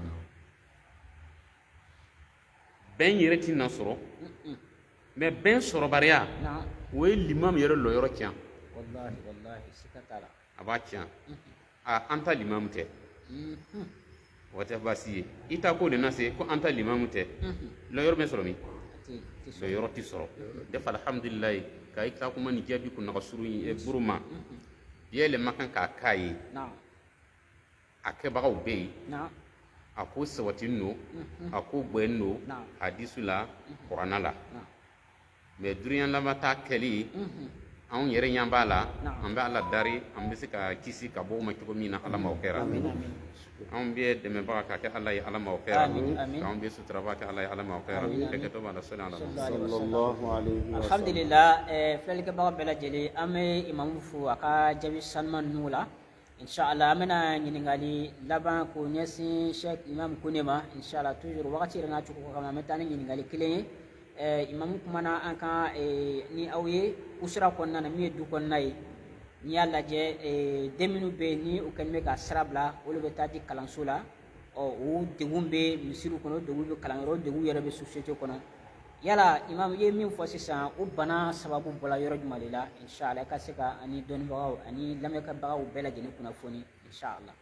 ben yereti nasoro mais ben soro baria we limam yero lo yoro tian wallahi wallahi sikatala aba tian a anta limam te wata basi ita ko de nase ko anta limam te lo yoro men soro mi lo yoro ti soro def alhamdulillah kay ta ko man jabi ko na suru e buruma yele makan ka kai na ake ba o be na ako sawatin no ako gben no hadisula qur'anala mais durian la mata kali on yere nyambala ambe ala dari ambe sika kisi ka bo ma ko mina ala mawkera on be de me ba ka ke ala ya ala mawkera on be sutra ba ka ala ya ala mawkera ke to bala sallallahu alaihi wasallam alhamdulillah eh flel ke ba bela jeli ame imam fu aka jabi salman nula inshallah amena nyiningali laban ko nyasi sheikh imam kunema inshallah toujours wakati ranga chuko kama metani nyiningali kile eh imam kumana anka eh ni awye usra konna na mi du konna yi ni alla je eh deminu be ni o kan me ka srabla o le betati kalansula o o de gumbe misiru kono de gumbe kalangro de gumbe yere be société kono yala imam ye min fo sisan o bana sababu bɔla yɔrɔ jumɛn de la inshallah ka se ka ani dɔnnibagaw ani lamɛnbagaw bɛɛ lajɛlen kunnafoni inshallah.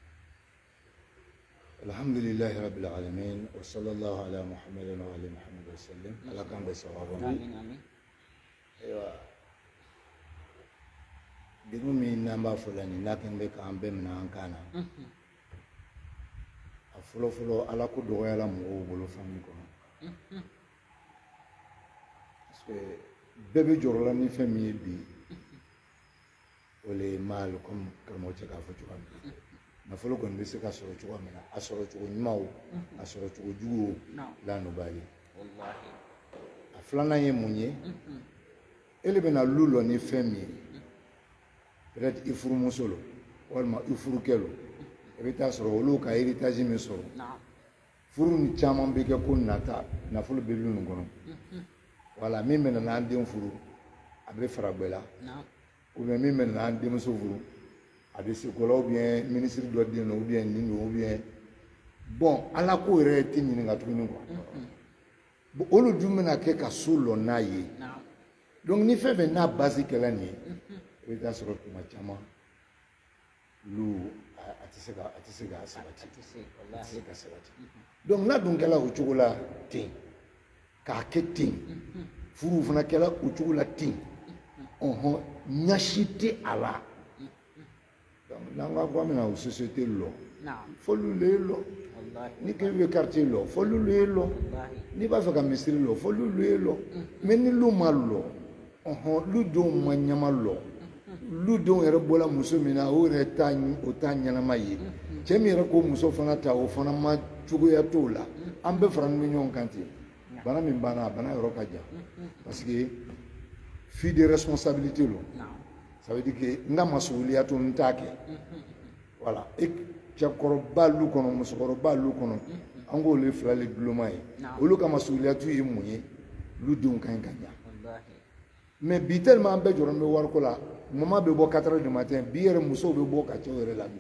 alhamdulillahi rabbil alamin wa sallallahu ala muhammadin wa ali muhammad wa sallam ala kan bɛ sababu amin amin. ayiwa degun min n'an b'a fɔ la nin n'a kan bɛ k'an bɛɛ minɛ an kan na a fɔlɔ fɔlɔ ala ko dɔgɔyala mɔgɔw bolo fami kɔnɔ parce que bɛɛ bɛ jɔrɔ la ni fɛn min ye bi o le ye maal comme karamɔgɔ cɛ k'a fɔ cogoya min na nafolo kɔni bɛ se ka sɔrɔ cogoya min na a sɔrɔ cogo ɲuman o a sɔrɔ cogo jugu o la nɔgɔya ye a filanan ye mun ye e le bɛna lu lɔ ni fɛn min ye peut-être i furumuso lo walima i furukɛ lo i bɛ taa sɔrɔ olu ka héritage min sɔrɔ furu ni caman bɛ kɛ ko nata nafolo bɛ lu nin kɔnɔ wala min bɛ na an den furu a bɛ fara bɛɛ la ou bien min bɛ na an denmuso furu a bɛ se ko la ou bien ministre dɔ den don ou bien nin don ou bien bon ala ko yɛrɛ tɛ ɲininka tuguni quoi bon olu dun bɛna kɛ ka so lɔ n'a ye donc ni fɛn fɛn n'a base kɛla nin ye i bɛ taa sɔrɔ tuma caman lu a tɛ se ka a tɛ se ka sabati a tɛ se ka sabati donc n'a dun kɛla o cogo la ten k'a kɛ ten furu fana kɛla o cogo la ten ɔhɔn ɲasi tɛ a la donc n'an ka ko an bɛna o société lɔ fo lu le lɔ ni k'i bɛ quartier lɔ fo lu le lɔ n'i b'a fɛ ka misiri lɔ fo lu le lɔ mais ni lu ma lɔ ɔhɔn lu denw ma ɲama lɔ lu denw yɛrɛ bɔla muso min na o yɛrɛ t'a o t'a ɲɛnama ye cɛ min yɛrɛ ko muso fana ta o fana ma cogoya t'o la an bɛɛ faralen bɛ ɲɔgɔn kan ten bana min banna a bana yɔrɔ ka jan parce que fi de responsabilité lo ça veut dire que n ka masuliya to n t'a kɛ voilà e cɛkɔrɔba lu kɔnɔ musokɔrɔba lu kɔnɔ an k'olu ye fila le duloma ye olu ka masuliya tu ye mun ye lu denw ka ɲi ka ɲa mais bi tellement an bɛɛ jɔrɔn bɛ wariko la mama bɛ bɔ quatre heures du matin bi yɛrɛ musow bɛ bɔ ka cɛw yɛrɛ lamɛn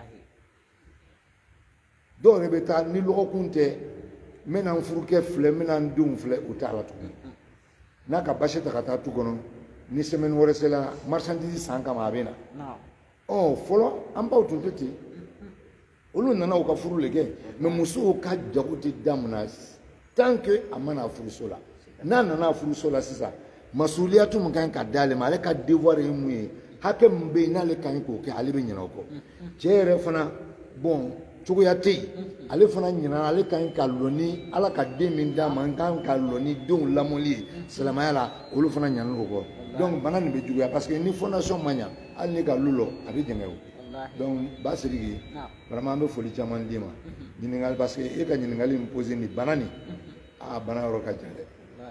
dɔw yɛrɛ bɛ taa ni lɔgɔkun tɛ n bɛna n furukɛ filɛ n bɛna n denw filɛ o t'a la tuguni n'a ka basi ta ka taa tu kɔnɔ ni semaine wɛrɛ sela marchandise san kama a bɛ na ɔ fɔlɔ an baw tun tɛ ten olu nana u ka furu le kɛ mais musow ka jago tɛ daminɛ tant que a mana furuso la n'a nana furuso la sisan masuliyatu mun kan ka d'ale ma ale ka devoir ye mun ye hakɛ min bɛ yen n'ale ka ɲi k'o kɛ ale bɛ ɲinɛ o kɔ cɛ yɛrɛ fana bon cogoya tɛ yen ale fana ɲinɛna ale ka ɲi ka lɔ ni ala ka den min d'a ma n kan ka lɔ ni denw lamɔli ye silamɛya la olu fana ɲinɛna o kɔ donc bana nin bɛ juguya parce que ni fondation ma ɲa hali ni ka lu lɔ a bɛ dɛmɛ o donc ba Sidiki vraiment an bɛ foli caman d'i ma ɲininkali parce que e ka ɲininkali in posé nin bana nin aa bana yɔrɔ ka jan dɛ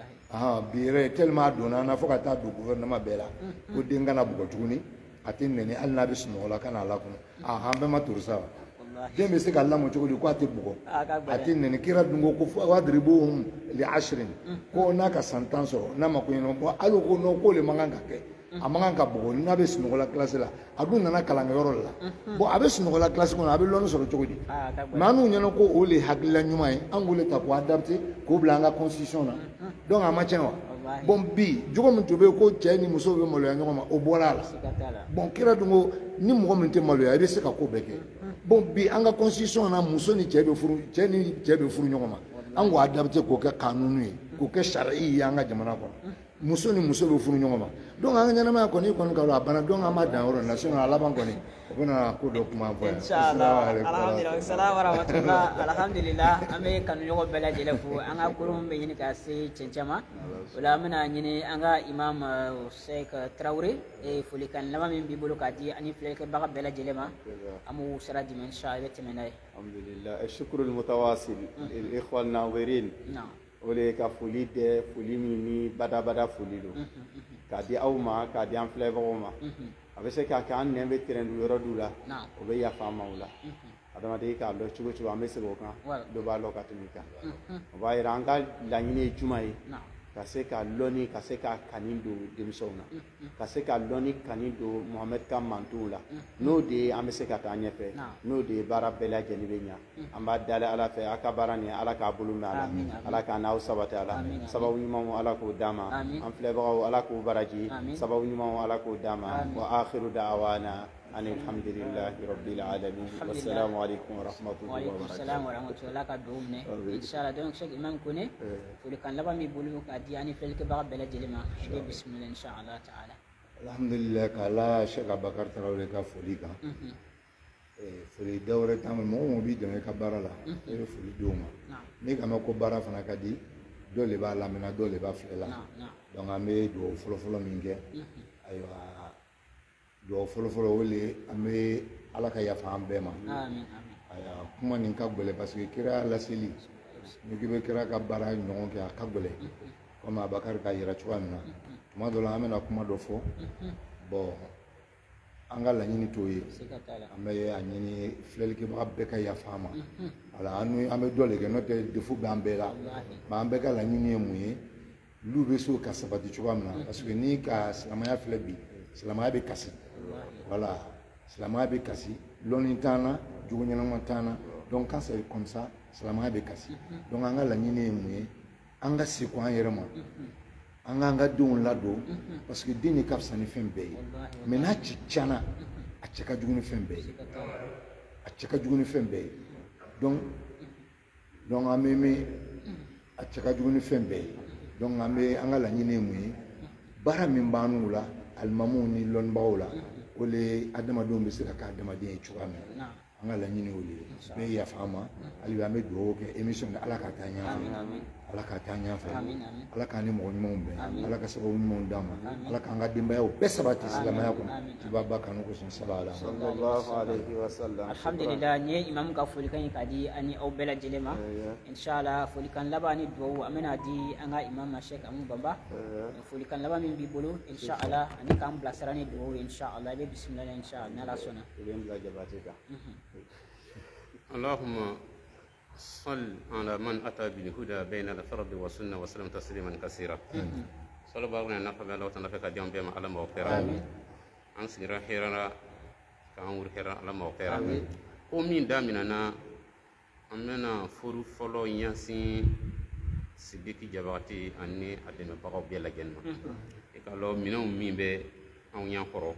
ah bi yɛrɛ tellement a donna an na fo ka taa don gouvernement bɛɛ la ko den kana bugɔ tuguni a tɛ nɛni hali n'a bɛ sunɔgɔ la kana a lakunu ah an bɛɛ ma turu sa wa den bɛ se ka lamɔ cogo di ko a tɛ bugɔ a tɛ nɛni kira dun ko ko wadribuhum li ashrin ko n'a ka san tan sɔrɔ n'a ma ko ɲɛna bon hali ko non k'o le man kan ka kɛ a man kan ka bugɔ n'a bɛ sunɔgɔ la classe la a dun nana kalankɛyɔrɔ de la bon a bɛ sunɔgɔ la classe kɔnɔ a bɛ lɔnni sɔrɔ cogo di mais an n'u ɲɛna ko o le hakilila ɲuman ye an k'o le ta k'o adapter k'o bila an ka constitution na donc a ma tiɲɛ wa bon bi jogo min tun bɛ yen ko cɛ ni muso bɛ maloya ɲɔgɔn ma o bɔra a la bon kira dun ko ni mɔgɔ min tɛ maloya i bɛ se ka ko bɛɛ kɛ bon bi an ka constitution na muso ni cɛ bɛ furu cɛ ni cɛ bɛ furu ɲɔgɔn ma an k'o adapter k'o kɛ kanunu ye k'o kɛ sariya ye an ka jamana kɔnɔ muso ni muso bɛ furu ɲɔgɔn ma donc an ka ɲɛnamaya kɔni kɔni ka a bana donc an b'a dan yɔrɔ in na sinon a laban kɔni o bɛna ko dɔ kuma fɔ yan. Inshallah alhamdulilah salaam wa rahmatulah alhamdulilah an bɛ kanuɲɔgɔn bɛɛ lajɛlen fo an ka kurun bɛ ɲini ka se cɛncɛn ma o la an bɛna ɲini an ka imam Sheikh Tarawele folikan laban min b'i bolo k'a di ani filɛlikɛbaga bɛɛ lajɛlen ma an b'u sira di ma inshallah i bɛ tɛmɛ n'a ye. alhamdulilah ashukuru mutawasil ikhwan nazirin o le ka foli tɛ foli min ni badabada foli don k'a di aw ma k'a di an filɛbagaw ma a bɛ se k'a kɛ an nɛn bɛ tɛrɛn du yɔrɔ du la o bɛ yafa an ma o la adamaden k'a dɔn cogo cogo an bɛ segin o kan dɔ b'a lɔ ka tɛmɛ i kan o b'a yira an ka laɲini ye juma ye ka se ka lɔnni ka se ka kani don denmisɛnw na ka se ka lɔnni kani don Muhamɛd ka mantonw la n'o de ye an bɛ se ka taa ɲɛfɛ n'o de ye baara bɛɛ lajɛlen bɛ ɲa an b'a dali Ala fɛ a ka baara nin Ala k'a bolo mɛn a la Ala k'a n'aw sabati a la sababu ɲumanw Ala k'o d'a ma an filɛbagaw Ala k'o baraji sababu ɲumanw Ala k'o d'a ma wa akhiru da'wana ani alhamdulillahi rabbil alamin wassalamu alaikum warahmatullahi wa barakatuh. Assalamu warahmatullahi ka dugawu minɛ inshallah donc Cheikh Imam Kone folikan laban min bolo k'a di ani filɛlikɛbaga bɛɛ lajɛlen ma i bɛ bisimila inshallah taala. Alhamdulillah k'Ala Cheikh Abubakar Tarawele ka foli kan foli da wɛrɛ t'an bolo mɔgɔ mɔgɔ b'i dɛmɛ i ka baara la i bɛ foli d'o ma ni ka mɛn ko baara fana ka di dɔ de b'a lamɛnna dɔ de b'a filɛ la donc an bɛ dugawu fɔlɔfɔlɔ min kɛ ayiwa dugawu fɔlɔfɔlɔ o le an bɛ Ala ka yafa an bɛɛ ma ayiwa kuma nin ka gɛlɛn parce que kira laseli ni k'i bɛ kira ka baara ɲɔgɔn kɛ a ka gɛlɛn komi Abubakar k'a yira cogoya min na tuma dɔ la an bɛna kuma dɔ fɔ bon an ka laɲini t'o ye an bɛ a ɲini filɛlikɛbaga bɛɛ ka yafa an ma ala an bɛ dɔ de kɛ n'o tɛ defu b'an bɛɛ la mais an bɛɛ ka laɲini ye mun ye olu bɛ so ka sabati cogoya min na parce que ni ka silamɛya filɛ bi silamɛya bɛ kasi voilà silamɛya bɛ kasi lɔnni t'an na jogo ɲɛnama t'an na donc quand c'est comme ça silamɛya bɛ kasi donc an ka laɲini ye mun ye an ka segin an yɛrɛ ma an k'an ka denw ladon parce que den de ka fisa ni fɛn bɛɛ ye mais n'a ci tiɲɛna a cɛ ka jugu ni fɛn bɛɛ ye a cɛ ka jugu ni fɛn bɛɛ ye donc donc an bɛ min a cɛ ka jugu ni fɛn bɛɛ ye donc an bɛ an ka laɲini ye mun ye baara min b'an n'u la alimamuw ni lɔnnibagaw la o le ye adamadenw bɛ se ka kɛ adamaden ye cogoya min na an ka laɲini o le ye bɛɛ yafa an ma hali bi an bɛ dugawu kɛ émission kɛ Ala ka taa ɲɛfɛ Ala ka taa ɲɛfɛ Ala k'an ni mɔgɔ ɲumanw bɛn Ala ka sababu ɲumanw d'an ma Ala k'an ka denbayaw bɛɛ sabati silamɛya kɔnɔ kibaba kanu kosɔn sallallahu alaihi wasallam. Alhamdulillah ni ye imam ka folikan ye k'a di ani aw bɛɛ lajɛlen ma inshallah folikan laban ni dugawu an bɛna di an ka imam Cheikh Amu Bamba folikan laban min b'i bolo inshallah ani k'an bilasira ni dugawu ye inshallah i bɛ bisimila inshallah ni Ala sɔnna. اللهم صل على من أتى بالهدى بين الفرد والسنة وسلم تسليما كثيرا صلى الله عليه وسلم الله تعالى فك ديام بما على موقرا عن سيرا خيرا كان خيرا على موقرا ومن دامنا أمنا فرو فلو ياسين سيدك جباتي أني أدم بقى بيلا جنة إكالو منو مين به أو ينقرو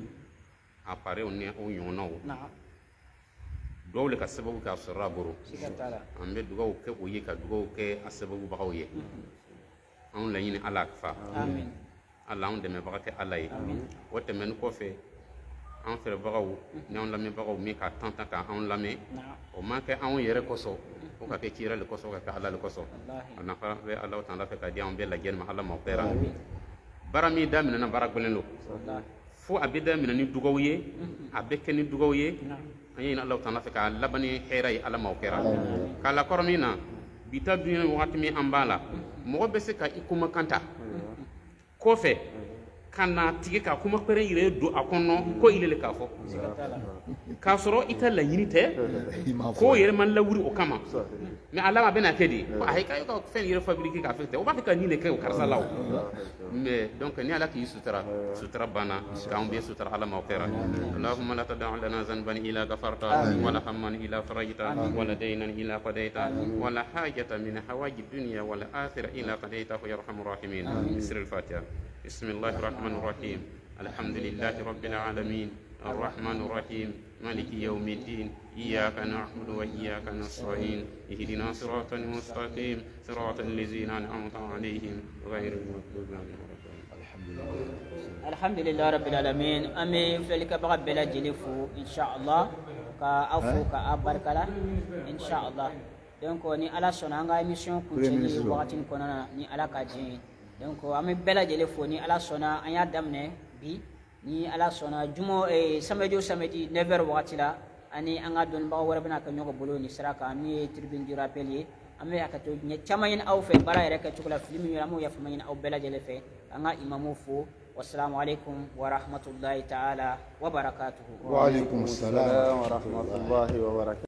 أبارة أني أو يوناو dɔw le ka sababu k'a sɔrɔ a bolo an bɛ dugawu kɛ o ye ka dugawu kɛ a sababubagaw ye anw laɲini Ala fa Ala anw dɛmɛbaga kɛ Ala ye o tɛmɛnen kɔfɛ an fɛrɛbagaw n'anw lamɛnbagaw min ka tan tan k'anw lamɛn o ma kɛ anw yɛrɛ kɔsɔn o ka kɛ ci yɛrɛ le kɔsɔn o ka kɛ Ala le kɔsɔn a nafa bɛ Ala ta'ala fɛ ka di anw bɛɛ lajɛlen ma Ala ma hɛrɛ baara min daminɛna baara gɛlɛn don fo a bɛ daminɛ ni dugawu ye a bɛ kɛ ni dugawu ye an ye Ala ta'ala fɛ ka laban ni hɛrɛ ye Ala ma hɛrɛ k'a la kɔrɔ min na bi ta dunya wagati min an b'a la mɔgɔ bɛ se ka i kumakan ta kɔfɛ ka na tigi ka kuma pɛrɛn yɛrɛ don a kɔnɔ ko ile le k'a fɔ k'a sɔrɔ i ta laɲini tɛ k'o yɛrɛ ma lawuri o kama mais Ala ma bɛna kɛ de ko ayi k'a ka fɛn yɛrɛ fabriquer k'a fɛ tɛ o b'a fɛ ka nin de kɛ o karisa la o mais donc ni Ala k'i sutura sutura banna k'anw bɛ sutura Ala ma hɛrɛ Allahumma la tad'a lana zanban illa ghafarta wala hamman illa farajta wala daynan illa qadayta wala hajatan min hawaji dunya wal akhirah illa qadayta ya arhamar rahimin bisr al-fatiha bismillahir rahmanir rahim alhamdulillahi rabbil alamin الرحمن الرحيم مالك يوم الدين إياك نعبد وإياك نستعين اهدنا صراطا مستقيم صراط الذين أنعمت عليهم غير المغضوب عليهم الحمد لله رب العالمين أمي فلك بغى بلا جلفو إن شاء الله كأفو كأبركلا إن شاء الله donc ni Ala sɔnna an ka émission kuncɛli wagati in kɔnɔna na ni Ala ka diɲɛ donc an bɛ bɛɛ lajɛlen fo ni Ala sɔnna an y'a daminɛ bi ni Ala sɔnna jumo samedi o samedi neuf heures wagati la ani an ka dɔnnibagaw wɛrɛ bɛna kɛ ɲɔgɔn bolo ni sira kan min ye tribune du rappel ye an bɛ hakɛto ɲɛ caman ɲini aw fɛ baara yɛrɛ kɛcogo la fili min yɛrɛ an b'o yafama ɲini aw bɛɛ lajɛlen fɛ an ka imamu fo wassalamu alaikum wa rahmatullahi ta'ala wa barakatuhu wa alaikum salam wa rahmatullahi wa barakatuhu